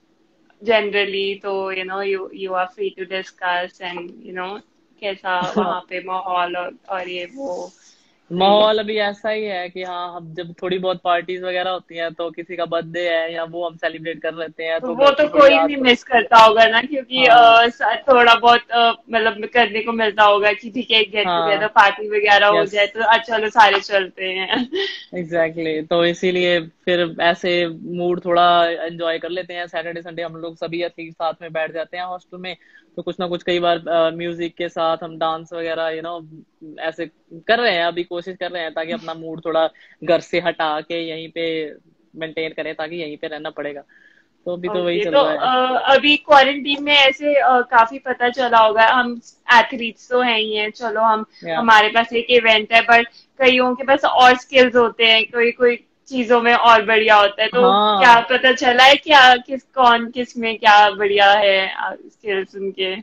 जनरली, तो you you are free to discuss and कैसा वहां पे माहौल और ये वो नहीं? माहौल अभी ऐसा ही है कि हाँ हम जब थोड़ी बहुत पार्टीज वगैरह होती हैं तो किसी का बर्थडे है या वो हम सेलिब्रेट कर लेते हैं तो तो वो घर तो की थोड़ी कोई याद नहीं तो। मिस करता होगा ना, क्योंकि हाँ थोड़ा बहुत मतलब करने को मिलता होगा कि ठीक है एक गेट टुगेदर हाँ। पार्टी वगैरह हो यस जाए तो अच्छा, चलो सारे चलते हैं। Exactly exactly. तो इसीलिए फिर ऐसे मूड थोड़ा एंजॉय कर लेते हैं, सैटरडे संडे हम लोग सभी एथलीट साथ में बैठ जाते हैं हॉस्टल में, तो कुछ ना कुछ कई बार म्यूजिक के साथ हम डांस वगैरह ऐसे कर रहे हैं, अभी कोशिश कर रहे हैं ताकि अपना मूड थोड़ा घर से हटा के यहीं पे मेंटेन करें, ताकि यहीं पे रहना पड़ेगा। तो अभी तो वही ओके। चल तो रहा है। अभी क्वारंटीन में ऐसे काफी पता चला होगा, हम एथलीट्स तो हैं ही हैं, चलो हम या हमारे पास एक इवेंट है, बट कईयों के पास और स्किल्स होते हैं, कोई कोई चीजों में और बढ़िया होता है, तो क्या हाँ। पता चला है क्या कौन किस में क्या बढ़िया है स्किल्स उनके?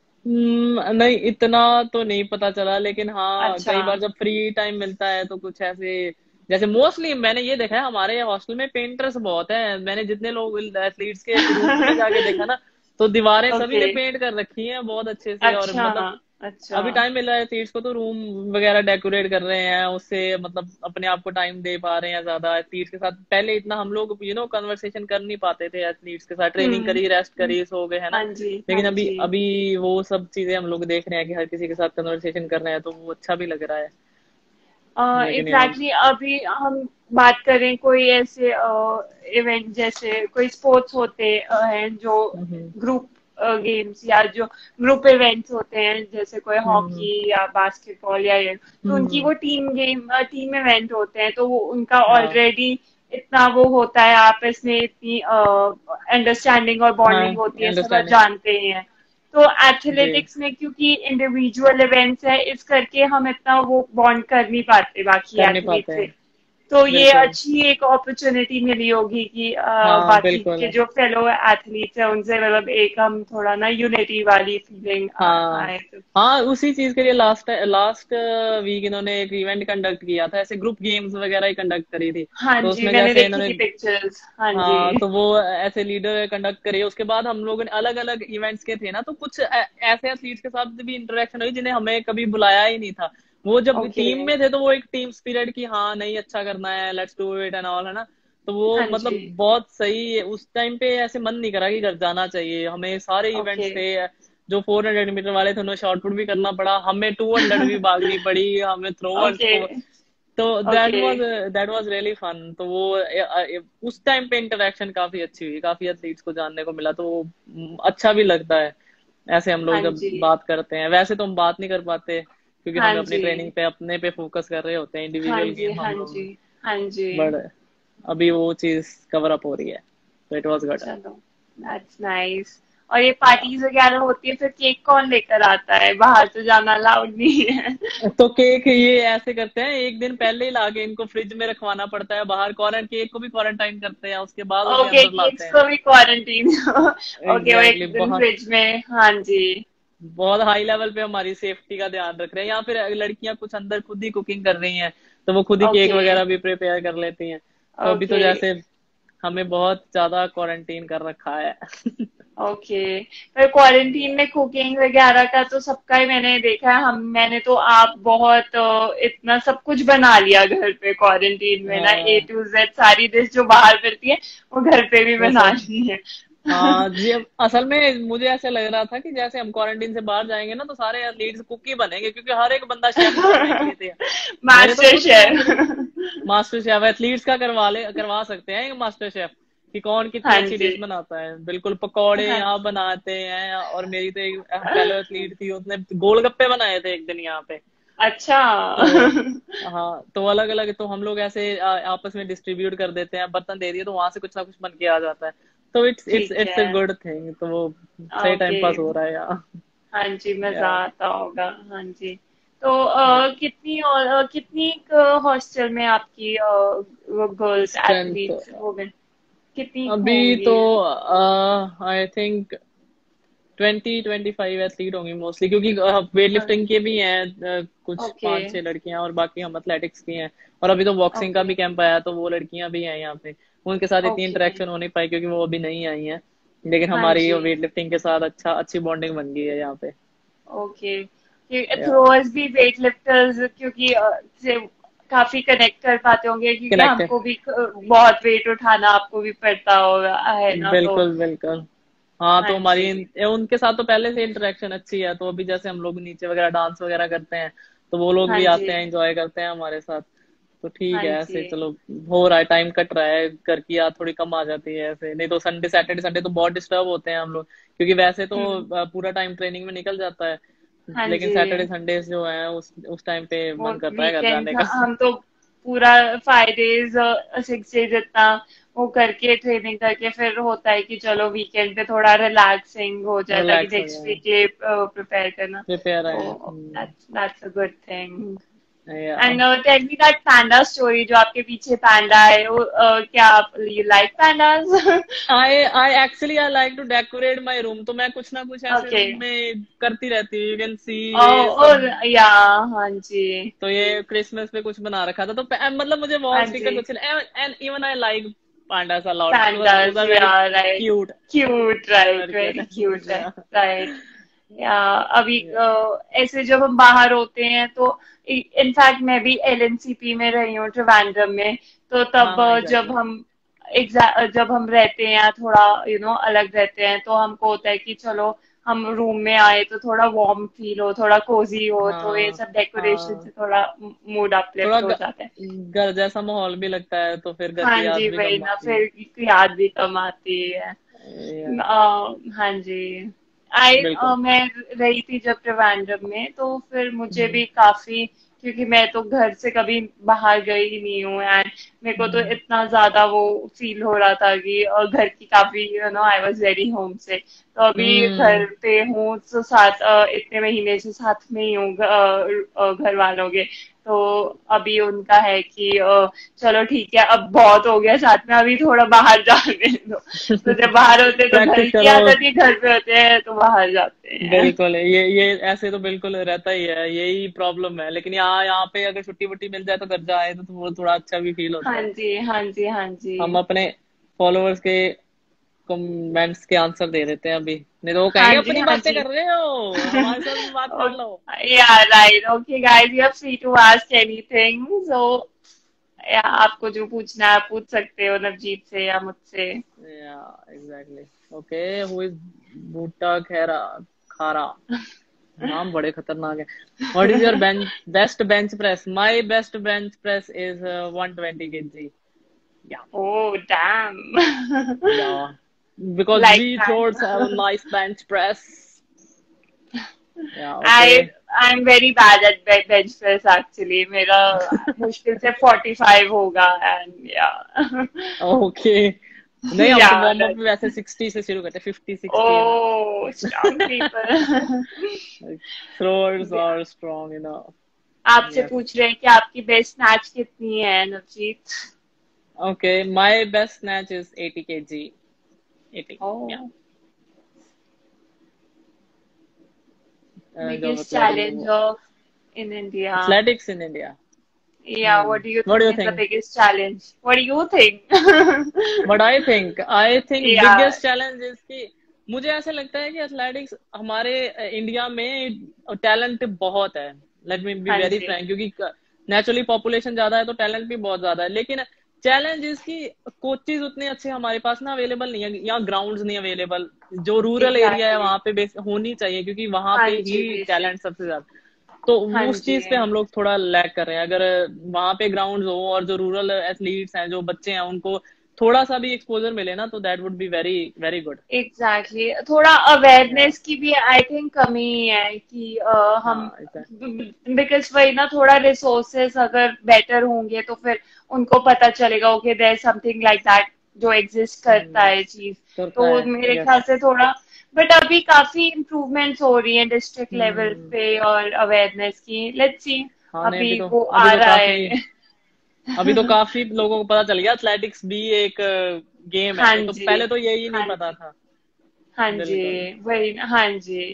नहीं इतना तो नहीं पता चला, लेकिन हाँ अच्छा। कई बार जब फ्री टाइम मिलता है तो कुछ ऐसे, जैसे मोस्टली मैंने ये देखा है हमारे हॉस्टल में पेंटर्स बहुत हैं, मैंने जितने लोग एथलीट्स के रूम्स में जाके देखा ना, तो दीवारें सभी ओके। ने पेंट कर रखी हैं बहुत अच्छे से, और अच्छा। मतलब अच्छा। अभी टाइम मिल रहा है एथलीट्स को तो रूम वगैरह डेकोरेट कर रहे हैं, उससे मतलब अपने आप को टाइम दे पा रहे हैं ज्यादा एथलीट्स के साथ। पहले इतना हम लोग कन्वर्सेशन कर नहीं पाते थे एथलीट्स के साथ, ट्रेनिंग करी रेस्ट हम्म। करी सो गए है ना। हाँ जी, हाँ लेकिन अभी जी। अभी वो सब चीजें हम लोग देख रहे हैं कि हर किसी के साथ कन्वर्सेशन कर रहे हैं, तो वो अच्छा भी लग रहा है। लेकिन एग्जैक्टली अभी हम बात करें कोई ऐसे इवेंट, जैसे कोई स्पोर्ट्स होते हैं जो हम्म ग्रुप गेम्स या जो ग्रुप इवेंट्स होते हैं, जैसे कोई हम्म हॉकी या बास्केटबॉल या ये, तो उनकी हम्म, वो टीम इवेंट होते हैं, तो वो उनका हाँ ऑलरेडी इतना वो होता है, आपस में इतनी अंडरस्टैंडिंग और हाँ बॉन्डिंग होती है, सब अंडरस्टैंडिंग। जानते हैं। तो जी एथलेटिक्स में क्योंकि इंडिविजुअल इवेंट्स है, इस करके हम इतना वो बॉन्ड कर नहीं पाते बाकी कर नहीं एथलीट पाते से। हैं। तो ये बिल्कुल। अच्छी एक अपॉर्चुनिटी मिली होगी कि हाँ बाकी बिल्कुल। के जो फेलो एथलीट्स है उनसे मतलब एक हम थोड़ा ना यूनिटी वाली फीलिंग हाँ आए तो। हाँ, उसी चीज के लिए लास्ट लास्ट वीक इन्होंने एक इवेंट कंडक्ट किया था, ऐसे ग्रुप गेम्स वगैरह ही कंडक्ट करी थी। हाँ तो जी, उसमें मैंने जैसे देखी इन्होंने, थी पिक्चर्स। हाँ जी। हाँ तो वो ऐसे लीडर कंडक्ट करे, उसके बाद हम लोगों ने अलग अलग इवेंट्स के थे ना, तो कुछ ऐसे एथलीट्स के साथ भी इंटरेक्शन हुई जिन्हें हमें कभी बुलाया ही नहीं था। वो जब ओके। टीम में थे तो वो एक टीम स्पिरिट की, हाँ नहीं अच्छा करना है, let's do it and all, है ना। तो वो हाँ जी। मतलब बहुत सही है। उस टाइम पे ऐसे मन नहीं करा कि घर जाना चाहिए, हमें सारे ओके। इवेंट्स थे। जो 400 मीटर वाले थे उन्हें शॉर्टपुट भी करना पड़ा, हमें 200 भी भागनी पड़ी, हमें थ्रो एंड ओके। तो that okay. Was that was really fun. तो वो उस टाइम पे इंटरेक्शन काफी अच्छी हुई, काफी एथलीट्स को जानने को मिला, तो वो अच्छा भी लगता है ऐसे हम लोग हाँ जब जी। बात करते हैं। वैसे तो हम बात नहीं कर पाते क्योंकि हाँ हमें अपनी जी। ट्रेनिंग पे अपने पे फोकस कर रहे होते हैं, हाँ इंडिविजुअल जी। गेम हाँ हम जी। लोग। हाँ जी। बट अभी वो चीज कवर अप हो रही है, तो इट वाज गुड। चलो, दैट्स नाइस। और ये पार्टीज वगैरह होती है, फिर केक कौन लेकर आता है? बाहर तो जाना अलाउड नहीं है। तो केक ये ऐसे करते हैं, एक दिन पहले ही लाके इनको फ्रिज में रखवाना पड़ता है बाहर, केक को भी क्वारंटाइन करते हैं, उसके बाद उसे ओके, अंदर लाते केक्स हैं। को भी क्वारंटीन। ओके, वो एक एग्जैक्टली दिन बहुत फ्रिज में। हाँ जी। बहुत हाई लेवल पे हमारी सेफ्टी का ध्यान रख रहे हैं। या फिर लड़कियां कुछ अंदर खुद ही कुकिंग कर रही हैं, तो वो खुद ही केक ओके। वगैरह भी प्रिपेयर कर लेती हैं। तो अभी तो ओके। जैसे हमें बहुत ज्यादा क्वारंटीन कर रखा है। ओके। पर क्वारंटीन में कुकिंग वगैरह का तो सबका ही मैंने देखा है। हम मैंने तो आप बहुत इतना सब कुछ बना लिया घर पे क्वारंटीन में ना, ए हाँ टू जेड सारी डिश जो बाहर मिलती है वो घर पे भी वो बना सब, ली है। हाँ जी। असल में मुझे ऐसे लग रहा था कि जैसे हम क्वारंटीन से बाहर जाएंगे ना तो सारे एथलीट्स कुक ही बनेंगे, क्योंकि हर एक बंदा शेफ बनने के लिए थे। मेरे तो मास्टर खुद सोच रहे, शेफ। मास्टर शेफ एथलीट्स का करवा सकते हैं मास्टर शेफ, कि कौन कितनी हाँ अच्छी जी। डिश बनाता है। बिल्कुल पकौड़े हाँ यहाँ जी। बनाते हैं। और मेरी तो एक फेलो एथलीट थी, उसने गोलगप्पे बनाए थे एक दिन यहाँ पे। अच्छा। तो हाँ, तो अलग अलग तो हम लोग ऐसे आपस में डिस्ट्रीब्यूट कर देते हैं, बर्तन दे दिए तो वहां से कुछ ना कुछ बन के आ जाता है। तो इट्स इट्स ठीक इट्स है। A good thing. तो वो सही टाइम ओके। पास हो रहा है यहाँ। हाँ जी, मजा या आता होगा। हाँ जी। तो या कितनी हॉस्टल में आपकी गर्ल्स स्ट्रेंथ एथलीट्स हो गए? कितनी अभी तो होंगी? आई थिंक 20-25 एथलीट होंगी मोस्टली, क्योंकि वेट लिफ्टिंग के भी हैं कुछ ओके। 5-6 लड़कियां, और बाकी हम एथलेटिक्स की हैं। और अभी तो बॉक्सिंग का ओके। भी कैंप आया, तो वो लड़कियां भी हैं यहाँ पे। उनके साथ इतनी ओके। इंटरेक्शन हो नहीं पाई क्योंकि वो अभी नहीं आई हैं, लेकिन हाँ हमारी जी। वेट लिफ्टिंग के साथ अच्छी बॉन्डिंग बन गई है यहाँ पे। ओके। या थ्रोअर्स भी वेट लिफ्टर्स क्योंकि से काफी कनेक्ट कर पाते होंगे, क्योंकि कनेक्ट, हमको भी बहुत वेट उठाना आपको भी पड़ता होगा है ना, तो। बिल्कुल बिल्कुल। हाँ हाँ तो जी। हमारी उनके साथ तो पहले से इंटरेक्शन अच्छी है, तो अभी जैसे हम लोग नीचे वगैरह डांस वगैरह करते हैं, तो वो लोग हाँ भी जी। आते हैं, एंजॉय करते हैं हमारे साथ। तो ठीक हाँ है, जी। ऐसे चलो हो रहा है, टाइम कट रहा है, घर की याद थोड़ी कम आ जाती है ऐसे। नहीं तो संडे सैटरडे संडे तो बहुत डिस्टर्ब होते हैं हम लोग, क्योंकि वैसे तो हम्म। पूरा टाइम ट्रेनिंग में निकल जाता है, हाँ लेकिन जी। सैटरडे संडे जो है उस टाइम पे वो मन करता है घर वीकेंड जाने का। हम तो पूरा 5 डेज 6 डेज इतना वो करके ट्रेनिंग करके फिर होता है कि चलो वीकेंड पे थोड़ा रिलैक्सिंग हो जाए ताकि रिलैक्स हो नेक्स्ट जाए, वीक के प्रिपेयर करना। प्रिपेयर है। तो that's a good thing. Yeah and tell me that panda story, जो आपके पीछे पैंडा है वो क्या आप you like pandas? I like to decorate my room, तो मैं कुछ ना कुछ ऐसे ओके। रूम में करती रहती हूँ, यू कैन सी ये और सब। या हाँ जी। तो ये क्रिसमस पे कुछ बना रखा था, तो मतलब मुझे वॉल हाँ स्टिकर जी। कुछ, and even I like pandas a lot, those Pandas, are very yeah, right. Cute, Cute, they are right, very cute. very cute है, या right. या अभी ऐसे जब हम बाहर होते हैं तो इनफैक्ट मैं भी एलएनसीपी में रही हूँ ट्रिवांड्रम में, तो हाँ तब हाँ जब एग्जैक्टली। हम जब हम रहते हैं थोड़ा अलग रहते हैं, तो हमको होता है कि चलो हम रूम में आए तो थोड़ा वार्म फील हो, थोड़ा कोजी हो, तो ये हाँ सब डेकोरेशन हाँ, से थोड़ा मूड थोड़ा अपलिफ्ट हो जाता है। घर जैसा माहौल भी लगता है, तो फिर घर हाँ की याद जी, भी वही कम ना, आती है। फिर याद भी कम आती है। या हाँ जी। बिल्कुल। मैं रही थी जब ट्रिवांड्रम में, तो फिर मुझे हम्म, भी काफी, क्योंकि मैं तो घर से कभी बाहर गई ही नहीं हूँ, एंड मेरे को तो हम्म, इतना ज्यादा वो फील हो रहा था कि घर की काफी आई वॉज वेरी होम से। तो अभी घर हम्म, पे हूँ तो इतने महीने से साथ में ही हूँ घर वालों के। तो अभी उनका है कि चलो ठीक है, अब बहुत हो गया साथ में, अभी थोड़ा बाहर जाने दो। तो जब बाहर होते तो घर प्रैक्टिस की करो। आदत ही, घर पे होते हैं तो बाहर जाते हैं। बिल्कुल, ये ऐसे तो बिल्कुल रहता ही है, यही प्रॉब्लम है। लेकिन यहाँ पे अगर छुट्टी वुट्टी मिल जाए तो घर जाए तो वो थोड़ा अच्छा भी फील होता हाँ है। जी, हाँ जी, हाँ जी। हम अपने फॉलोअर्स के कमेंट्स के आंसर दे देते हैं अभी, नहीं तो वो हाँ कहेंगे जी, अपनी हाँ बातें जी। कर रहे हो, हमारे साथ भी बात कर लो। Yeah, right. Okay, guys, you are free to ask anything. So, yeah, आपको जो पूछना है आप पूछ सकते हो नवजीत से या मुझसे। Yeah exactly. Okay, who is Boota Khaira Khara, नाम बड़े खतरनाक है। What is your best bench press? My best bench press is 120 kg। Yeah Oh, damn. Yeah because Like we that. Throwers have a nice bench press. Yeah okay. I'm very bad at bench press actually. मेरा मुश्किल से 45 होगा and yeah. Okay, नहीं हम तो Yeah, warm up that's में वैसे 60 से शुरू करते हैं, 50 60 है ना। oh, strong people. Throwers are strong enough. आपसे यस। पूछ रहे हैं कि आपकी बेस्ट स्नैच कितनी है Navjeet? Okay, my best snatch is 80 kg। 80। Yeah Oh, जो biggest athletics challenge of in India. Athletics in India. Yeah, what do you what do think you is the think? biggest challenge? What do you think? But I think Yeah, biggest challenge is कि मुझे ऐसे लगता है कि athletics हमारे India में talent बहुत है। लेट मी बी हाँ वेरी जी, फ्रैंक, क्योंकि नेचुरली पॉपुलेशन ज्यादा है तो टैलेंट भी बहुत ज्यादा है। लेकिन चैलेंज इसकी कोचेज उतने अच्छे हमारे पास ना अवेलेबल नहीं है, यहाँ ग्राउंड्स नहीं अवेलेबल। जो रूरल एरिया है exactly. वहां पे होनी चाहिए, क्योंकि वहां हाँ पे ही जी, बेसिक। टैलेंट सबसे ज्यादा। तो हाँ उस जी, चीज पे हम लोग थोड़ा लैग कर रहे हैं। अगर वहां पे ग्राउंड हो और जो रूरल एथलीट्स हैं, जो बच्चे हैं, उनको थोड़ा सा भी एक्सपोजर मिले ना, तो that would be very very good. Exactly exactly. थोड़ा या अवेयरनेस की भी आई थिंक कमी है कि हम, हाँ exactly। बिकॉज वही ना, थोड़ा रिसोर्सेस अगर बेटर होंगे तो फिर उनको पता चलेगा okay there something like that जो एग्जिस्ट करता है चीज। करता तो है। मेरे यस। ख्याल से थोड़ा, बट अभी काफी इम्प्रूवमेंट्स हो रही हैं डिस्ट्रिक्ट लेवल हम्म। पे और अवेयरनेस की, लेट्स सी। हाँ नहीं, अभी वो अभी आ तो रहा काफी है। अभी तो काफी लोगों को पता चल गया एथलेटिक्स भी एक गेम है, हाँ नहीं तो जी, पहले तो यही नहीं हाँ पता जी, था। हाँ जी, बिल्कुल। वही ना, हाँ जी।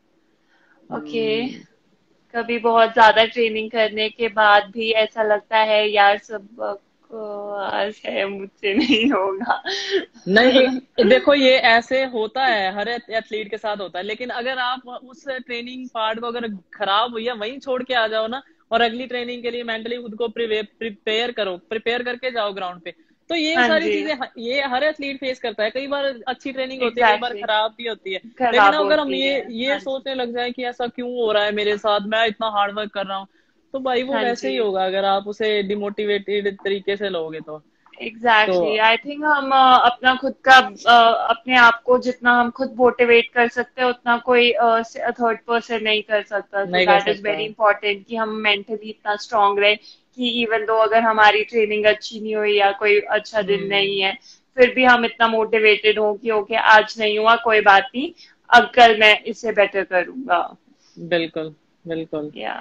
ओके। हम्म। कभी बहुत ज्यादा ट्रेनिंग करने के बाद भी ऐसा लगता है यार सब बकवास है, मुझसे नहीं होगा। नहीं, देखो ये ऐसे होता है, हर एथलीट के साथ होता है। लेकिन अगर आप उस ट्रेनिंग पार्ट को अगर खराब हुई है वहीं छोड़ के आ जाओ ना, और अगली ट्रेनिंग के लिए मेंटली खुद को प्रिपेयर करके जाओ ग्राउंड पे, तो ये हाँ सारी जी, चीजें ये हर एथलीट फेस करता है। कई बार अच्छी ट्रेनिंग होती है, कई बार एग्जैक्टली खराब भी होती है। exactly. लेकिन खराब अगर हम होती ये है, ये हाँ जी, सोचने लग जाए कि ऐसा क्यों हो रहा है मेरे साथ, मैं इतना हार्ड वर्क कर रहा हूँ, तो भाई वो हाँ वैसे जी, ही होगा अगर आप उसे डिमोटिवेटेड तरीके से लोगे तो एग्जैक्टली आई थिंक हम अपना खुद का अपने आप को जितना हम खुद मोटिवेट कर सकते हैं उतना कोई थर्ड पर्सन नहीं कर सकता। सो नहीं कर दैट इज सकता। वेरी इंपॉर्टेंट कि हम मेंटली इतना स्ट्रांग रहे कि इवन दो अगर हमारी ट्रेनिंग अच्छी नहीं हुई या कोई अच्छा दिन नहीं हम्म। है, फिर भी हम इतना मोटिवेटेड हो कि ओके आज नहीं हुआ कोई बात नहीं, अब कल मैं इससे बेटर करूंगा। बिल्कुल बिल्कुल। या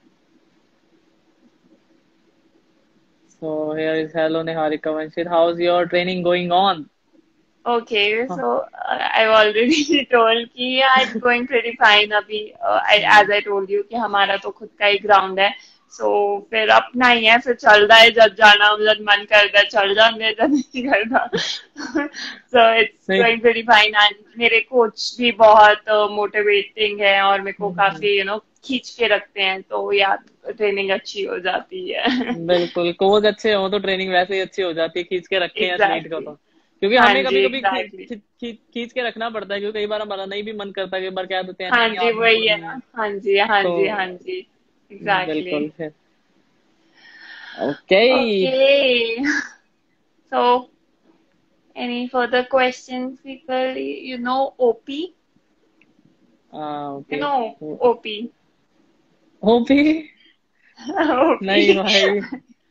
So here is hello Niharika Vanshit. How's your training going on? Okay, हाँ। so I've already told कि yeah, it's going pretty fine अभी। हम्म। as I told you कि हमारा तो खुद का ही ग्राउंड है, so फिर अपना ही है, फिर चल रहा है, जब जाना जब मन करता है चल जाते, जब नहीं करता। so it's नहीं। going pretty fine and मेरे कोच भी बहुत मोटिवेटिंग है और मेरे को हम्म। काफी खींच के रखते हैं, तो यार ट्रेनिंग अच्छी हो जाती है। बिल्कुल, कोच अच्छे हो तो ट्रेनिंग वैसे ही अच्छी हो जाती है, खींच के रखे हैं एथलीट को एग्जैक्टली तो। क्योंकि हाँ हमें जी, कभी कभी एग्जैक्टली खींच के रखना पड़ता है, क्योंकि कई बार हमारा नहीं भी मन करता, कई बार कह देते हैं हाँ नहीं जी, आज वही मूड है नहीं ना, है। हाँ जी, हाँ तो जी, हाँ जी, एग्जैक्टली। बिल्कुल फिर। Okay. Okay, so any further questions, people? OP? You okay. know OP? OP? नहीं OP. भाई।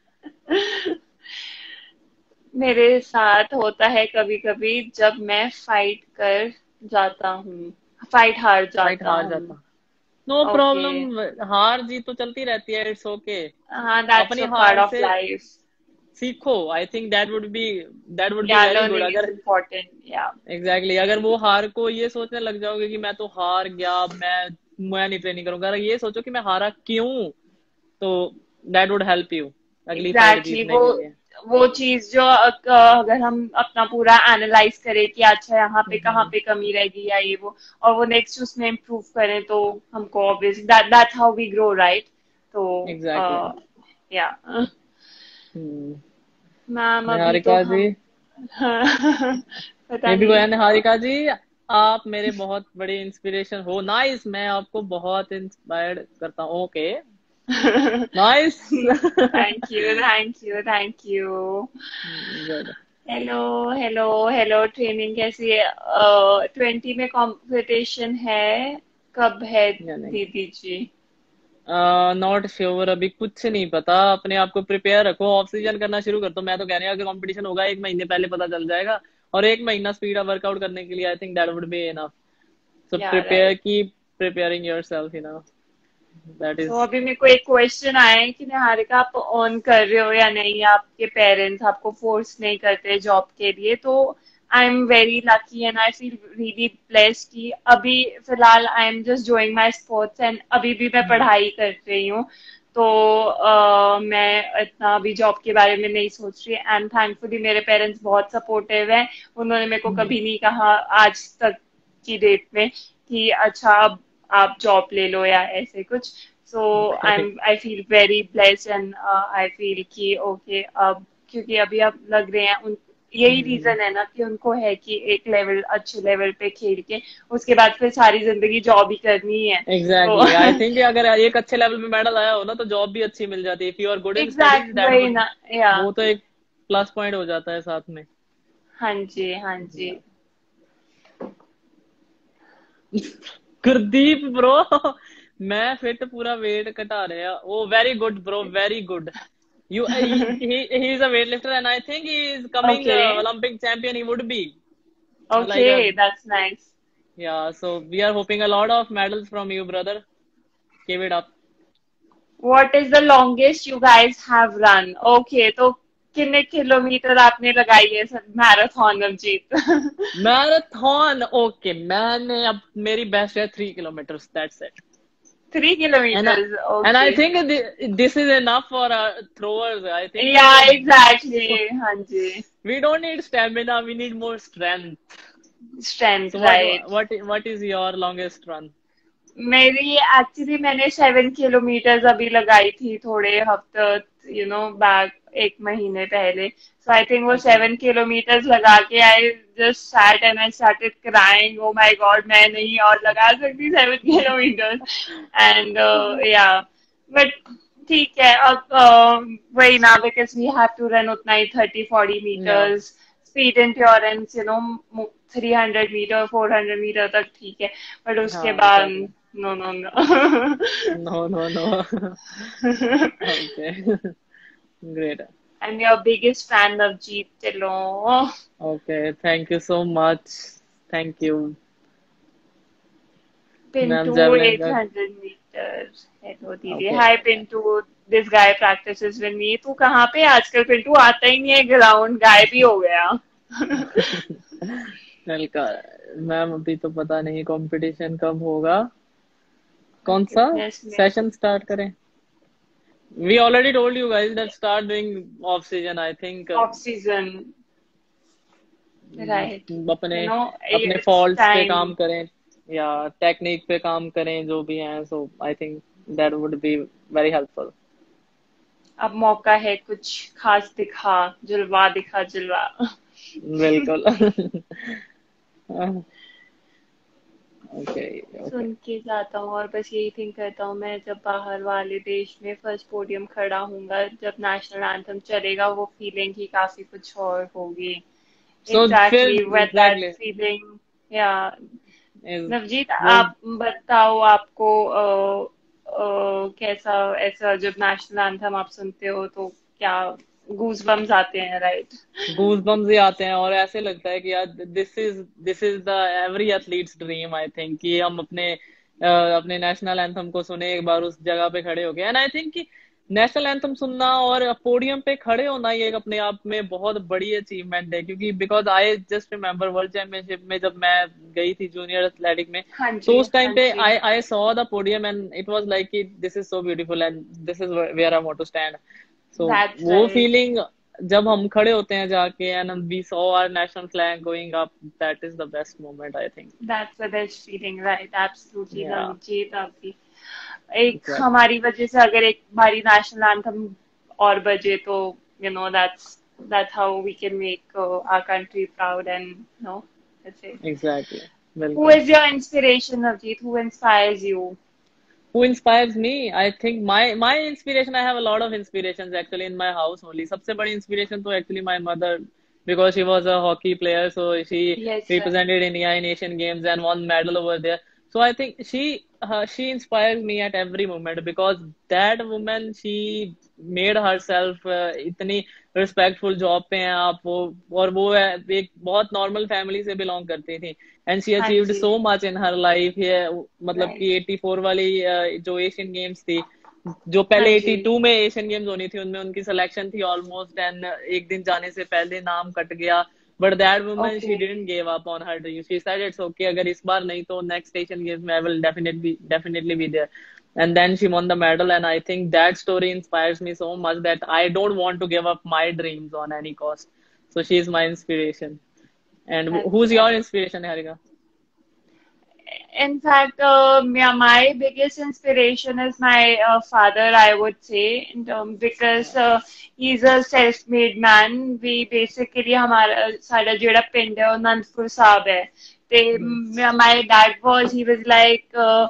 मेरे साथ होता है कभी कभी जब मैं फाइट कर जाता हूँ, फाइट हार फाइट जाता हार हूँ। जाता। No okay. प्रॉब्लम, हार जीत तो चलती रहती है, इट्स ओके। हाँ, दैट्स अपनी अ पार्ट हार ऑफ से लाइफ। सीखो, I think that would be yeah, very good. Learning is अगर इम्पोर्टेंट, या। एग्जैक्टली अगर वो हार को ये सोचने लग जाओगे कि मैं तो हार गया, मैं नहीं ट्रेनिंग करूंगा, अगर ये सोचो कि मैं हारा क्यों, तो दैट वुड हेल्प यू अगली फाइट एग्जैक्टली, जीतने के लिए। वो चीज जो अगर हम अपना पूरा एनालाइज करें कि अच्छा यहाँ पे कहाँ हम्म, पे कमी रहेगी या ये वो, और वो नेक्स्ट उसमें इम्प्रूव करें, तो हमको obviously that's how we grow, right? तो एग्जैक्टली। या। हम्म। मैम, अभी तो निहारिका जी, हम पता ये भी नहीं। गोया, निहारिका जी आप मेरे बहुत बड़े इंस्पिरेशन हो। नाइस, मैं आपको बहुत इंस्पायर्ड करता हूँ। Okay, nice. Thank you, thank you, thank you. Good. Hello, hello, hello. Training कैसी है? 20 में कंपटीशन है? कब है या नहीं, दीदी जी? नॉट श्योर, अभी कुछ नहीं पता। अपने आप को प्रिपेयर रखो, ऑफ सीजन करना शुरू कर दो। मैं तो कह रही हूँ अगर कंपटीशन होगा 1 महीने पहले पता चल जाएगा, और 1 महीना स्पीड वर्कआउट करने के लिए I think that would be enough. So yeah, prepare, right. Keep preparing yourself, that so is. अभी मेरे को एक क्वेश्चन आया है कि निहारिका, आप ऑन कर रहे हो या नहीं? आपके पेरेंट्स आपको फोर्स नहीं करते जॉब के लिए? तो I am very lucky and I feel really blessed कि अभी फिलहाल I am just doing my sports and अभी भी मैं पढ़ाई कर रही हूँ। तो मैं इतना अभी जॉब के बारे में नहीं सोच रही, एंड थैंकफुली मेरे पेरेंट्स बहुत सपोर्टिव हैं। उन्होंने मेरे को कभी नहीं कहा आज तक की डेट में कि अच्छा अब आप जॉब ले लो या ऐसे कुछ। So I feel very blessed and I feel कि ओके, अब क्योंकि अभी अब लग रहे हैं उन, यही रीजन है ना कि उनको है कि एक लेवल, अच्छे लेवल पे खेल के उसके बाद फिर सारी जिंदगी जॉब ही करनी है। तो एग्जैक्टली, आई थिंक अगर एक अच्छे लेवल पे मेडल आया हो ना, तो जॉब भी अच्छी मिल जाती है। If you are good in studies, exact that वही वुड, ना। या। वो तो एक प्लस पॉइंट हो जाता है साथ में। हाँ जी, हाँ जी। गुरदीप ब्रो, मैं फिट पूरा वेट घटा रहा। Oh very good bro, very good. You he is a weightlifter and I think he is coming okay, Olympic champion, he would be like a, okay, that's nice. yeah, so we are hoping a lot of medals from you brother, keep it up. What is the longest you guys have run? Okay, तो कितने kilometre आपने लगाई है sir marathon Abhijit? Marathon, okay, मैंने अब मेरी best है 3 kilometre, that's it. Three and I, kilometre and I okay. think this is enough for throwers, I think या, एग्जैक्टली, हाँ जी। we don't need stamina, we need more strength. Strength, So right. what is your longest run? मेरी actually मैंने 7 kilometre अभी लगाई थी थोड़े हफ्ते, back, 1 महीने पहले। सो आई थिंक वो Okay. 7 किलोमीटर लगा के I just sat and I started crying, oh my god, मैं नहीं और लगा सकती 7 किलोमीटर। एंड या, बट ठीक है अब, वही ना, because we have to run उतना ही 30-40 metre. Yeah. Speed endurance, 300 metre, 400 metre तक ठीक है, बट उसके हाँ, बाद exactly. No, no, no. No no no. Okay, great. I am your biggest fan of Jeet, चलो। Okay, thank you so much, thank you. Ma'am Pintu, javelin at का। Hundred metre hello दीदी, okay. Hi Pintu. This guy practises with me. तू कहाँ पे आजकल? पिंटू आता ही नहीं है ग्राउंड, गायब ही हो गया। कल का, मैम अभी तो पता नहीं कंपटीशन कब होगा, कौन सा फिटनेस में सेशन स्टार्ट करें। We already told you guys that start doing off season, I think off season, right? अपने यू नो, अपने इट्स फॉल्ट्स पे टाइम। काम करें, या टेक्निक पे काम करें जो भी हैं, so I think that would be very helpful. अब मौका है कुछ खास दिखा, जुलवा दिखा, जुलवा। बिल्कुल। Okay, okay. सुन के जाता हूँ और बस यही थिंक करता हूँ, मैं जब बाहर वाले देश में फर्स्ट पोडियम खड़ा हूँगा, जब नेशनल एंथम चलेगा, वो फीलिंग ही काफी कुछ और होगी। सो फिर exactly with that exactly feeling. Yeah, is Navjeet, वो, आप बताओ, आपको कैसा, ऐसा जब नेशनल एंथम आप सुनते हो तो क्या गूज बम्स आते हैं, राइट? गूज बम्स ही आते हैं, और ऐसे लगता है कि यार this is the every athletes dream, I think, कि हम अपने अपने नेशनल एंथम को सुने एक बार उस जगह पे खड़े हो गए। एंड आई थिंक कि नेशनल एंथम सुनना और पोडियम पे खड़े होना ये एक अपने आप में बहुत बड़ी अचीवमेंट है, क्योंकि because I just remember world championship में जब मैं गई थी जूनियर एथलेटिक में, हाँ तो जी, उस टाइम हाँ पे जी। I saw the podium and it was like कि this is so beautiful and this is where I want to stand. So that's वो राइट। फीलिंग जब हम खड़े होते हैं जाके and we saw our national flag going up, that is the best moment I think. That's the best feeling, right, absolutely yeah Navjeet. आपकी एक exactly. हमारी वजह से अगर एक बारी नेशनल एंथम और बजे तो that's how we can make our country proud, and that's it. Exactly, Who बिल्कुल। is your inspiration, Navjeet? Who inspires you? Who inspires me? I think my inspiration. I have a lot of inspirations actually in my house only. सबसे बड़ी inspiration तो actually my mother, because she was a hockey player, so she Yes, sir. represented India in Asian Games and won medal over there. So I think she inspires me at every moment, because that woman, she made herself इतनी respectful job पे हैं आप वो, और वो एक बहुत normal family से belong करती थी, and she हाँ achieved ji, so much in her life ये, मतलब कि राइट। 84 वाली जो एशियन गेम्स थी, जो हाँ पहले जी, 82 में एशियन गेम्स होनी थी, उनमें उनकी सिलेक्शन थी ऑलमोस्ट, एंड एक दिन जाने से पहले नाम कट गया, but that woman she okay. Didn't give up on her dream, she said it's okay, अगर इस बार नहीं तो नेक्स्ट एशियन गेम्स में I will definitely be there, and then she won the medal, and I think that story inspires me so much that I don't want to give up my dreams on any cost. So she is my inspiration. And That's who's your right. inspiration, Harika? In fact, my biggest inspiration is my father, I would say, because he's a self-made man. We basically हमारा साਡਾ ਜਿਹੜਾ ਪਿੰਡ ਹੈ ਉਹ ਅਨੰਦਪੁਰ ਸਾਹਿਬ ਹੈ ਤੇ my dad was like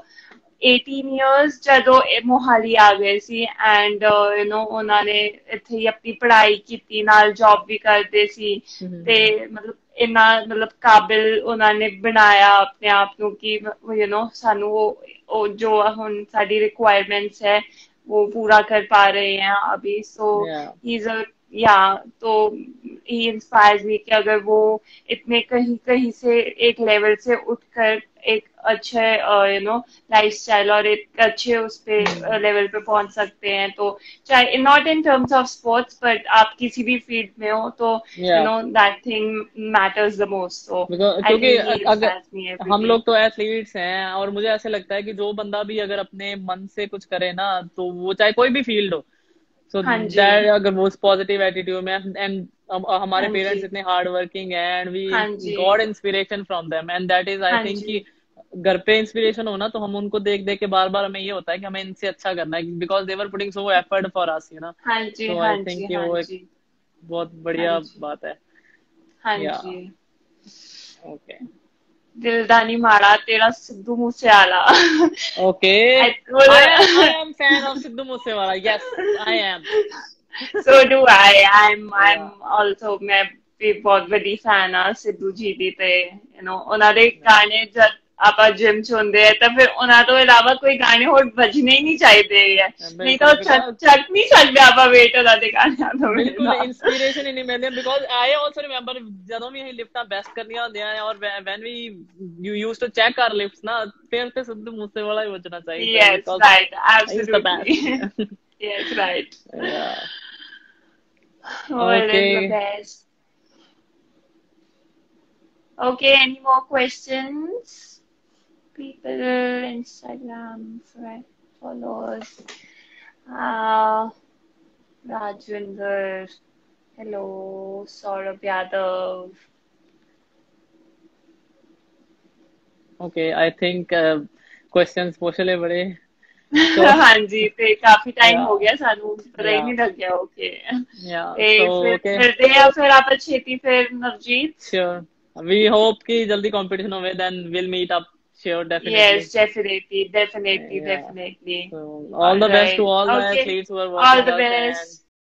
18 years ਜਦੋਂ ਇਹ ਮੋਹਾਲੀ ਆ ਗਏ ਸੀ, ਐਂਡ ਉਹਨਾਂ ਨੇ ਇੱਥੇ ਹੀ ਆਪਣੀ ਪੜ੍ਹਾਈ ਕੀਤੀ, ਨਾਲ ਜੌਬ ਵੀ ਕਰਦੇ ਸੀ ਤੇ ਮਤਲਬ ਇੰਨਾ ਮਤਲਬ ਕਾਬਿਲ ਉਹਨਾਂ ਨੇ ਬਣਾਇਆ ਆਪਣੇ ਆਪ ਨੂੰ ਕਿ ਸਾਨੂੰ ਉਹ ਜੋ ਹੁਣ ਸਾਡੀ ਰਿਕੁਆਇਰਮੈਂट्स है वो पूरा कर पा रहे हैं अभी। सो Yeah. ही इज अ या तो ही इंस्पायर्स मी कि अगर वो इतने कहीं कहीं से एक लेवल से उठकर एक अच्छे लाइफस्टाइल और एक अच्छे उस पे लेवल पे पहुंच सकते हैं, तो चाहे not in terms of sports but आप किसी भी फील्ड में हो तो Yeah. That thing matters the most. So Because, I क्योंकि थिंक ही अगर इंस्पायर्स मी एवरी हम डे। लोग तो एथलीट्स हैं, और मुझे ऐसे लगता है कि जो बंदा भी अगर अपने मन से कुछ करे ना, तो वो चाहे कोई भी फील्ड हो, सो हाँ जी, दैट अगर वो पॉजिटिव एटीट्यूड में, एंड हमारे हाँ जी, पेरेंट्स इतने हार्ड वर्किंग हैं, एंड वी हाँ जी, got inspiration from them, and that is I हाँ थिंक जी, कि घर पे इंस्पिरेशन हो ना, तो हम उनको देख देख के बार बार हमें ये होता है कि हमें इनसे अच्छा करना है, because they were putting so effort for us, you know. हाँ जी, सो हाँ आई थिंक जी, कि हाँ वो एक जी, बहुत हाँ बढ़िया जी, बात है। हाँ या जी। ओके। दिलदानी माड़ा तेरा Sidhu Moosewala. Okay, I told I am fan of Sidhu Moosewala. Yes, I am. so do I. I'm Yeah. also मैं भी बहुत बड़ी फैन ਆ ਸਿੱਧੂ ਜੀ ਦੀ ਤੇ ਉਹਨਾਂ ਦੇ ਗਾਣੇ ਜਦ ਆਪਾਂ ਜਿਮ ਚ ਹੁੰਦੇ ਆ ਤਾਂ ਫਿਰ ਉਹਨਾਂ ਤੋਂ ਇਲਾਵਾ ਕੋਈ ਗਾਣੇ ਹੋਰ ਵੱਜਣੇ ਹੀ ਨਹੀਂ ਚਾਹੀਦੇ ਹੈ, ਨਹੀਂ ਤਾਂ बिल्कुल, ਉਹ because ਚੱਕ ਨਹੀਂ ਸਕਦੇ ਆਪਾਂ ਵੇਟ ਉਹਨਾਂ ਦੇ ਗਾਣਿਆਂ ਤੋਂ बिल्कुल ਬਿਨਾਂ। इंस्पिरेशन ही नहीं मिलती, बिकॉज आई ऑल्सो रिमेंबर ਜਦੋਂ ਵੀ ਅਸੀਂ ਲਿਫਟਾਂ ਬੈਸਟ ਕਰਨੀਆਂ ਹੁੰਦੀਆਂ ਆ, ਔਰ when we you used to check our lifts ना, फिर ਤੇ ਸਿੱਧੂ ਮੂਸੇਵਾਲਾ ਹੀ ਵੱਜਣਾ ਚਾਹੀਦਾ, Yes, because right, he is the absolutely. Best. Yes, right. Yeah. Oh, it is the Okay. best. Okay, any more questions? People, Instagram, followers. Rajwinder. Hello, Saurabh Yadav. Okay, I think questions ਪੁੱਛ ਲਏ ਬੜੇ। So हाँ जी, ਤੇ ਕਾਫੀ time ਹੋ yeah, ਗਿਆ ਸਾਨੂੰ ਪਤਾ ਹੀ yeah, ਨਹੀਂ ਲੱਗਿਆ। Okay yeah. ਤੇ So ਫਿਰ okay, ਮਿਲਦੇ ਆ ਫਿਰ ਆਪਾਂ ਛੇਤੀ ਫਿਰ ਨਵਜੀਤ। sure. We hope कि जल्दी competition होवे, then we'll meet up. Sure, definitely. Yes, definitely, definitely, Yeah. definitely. So all All the best to right. all the Okay. athletes who are All watching the us, and best.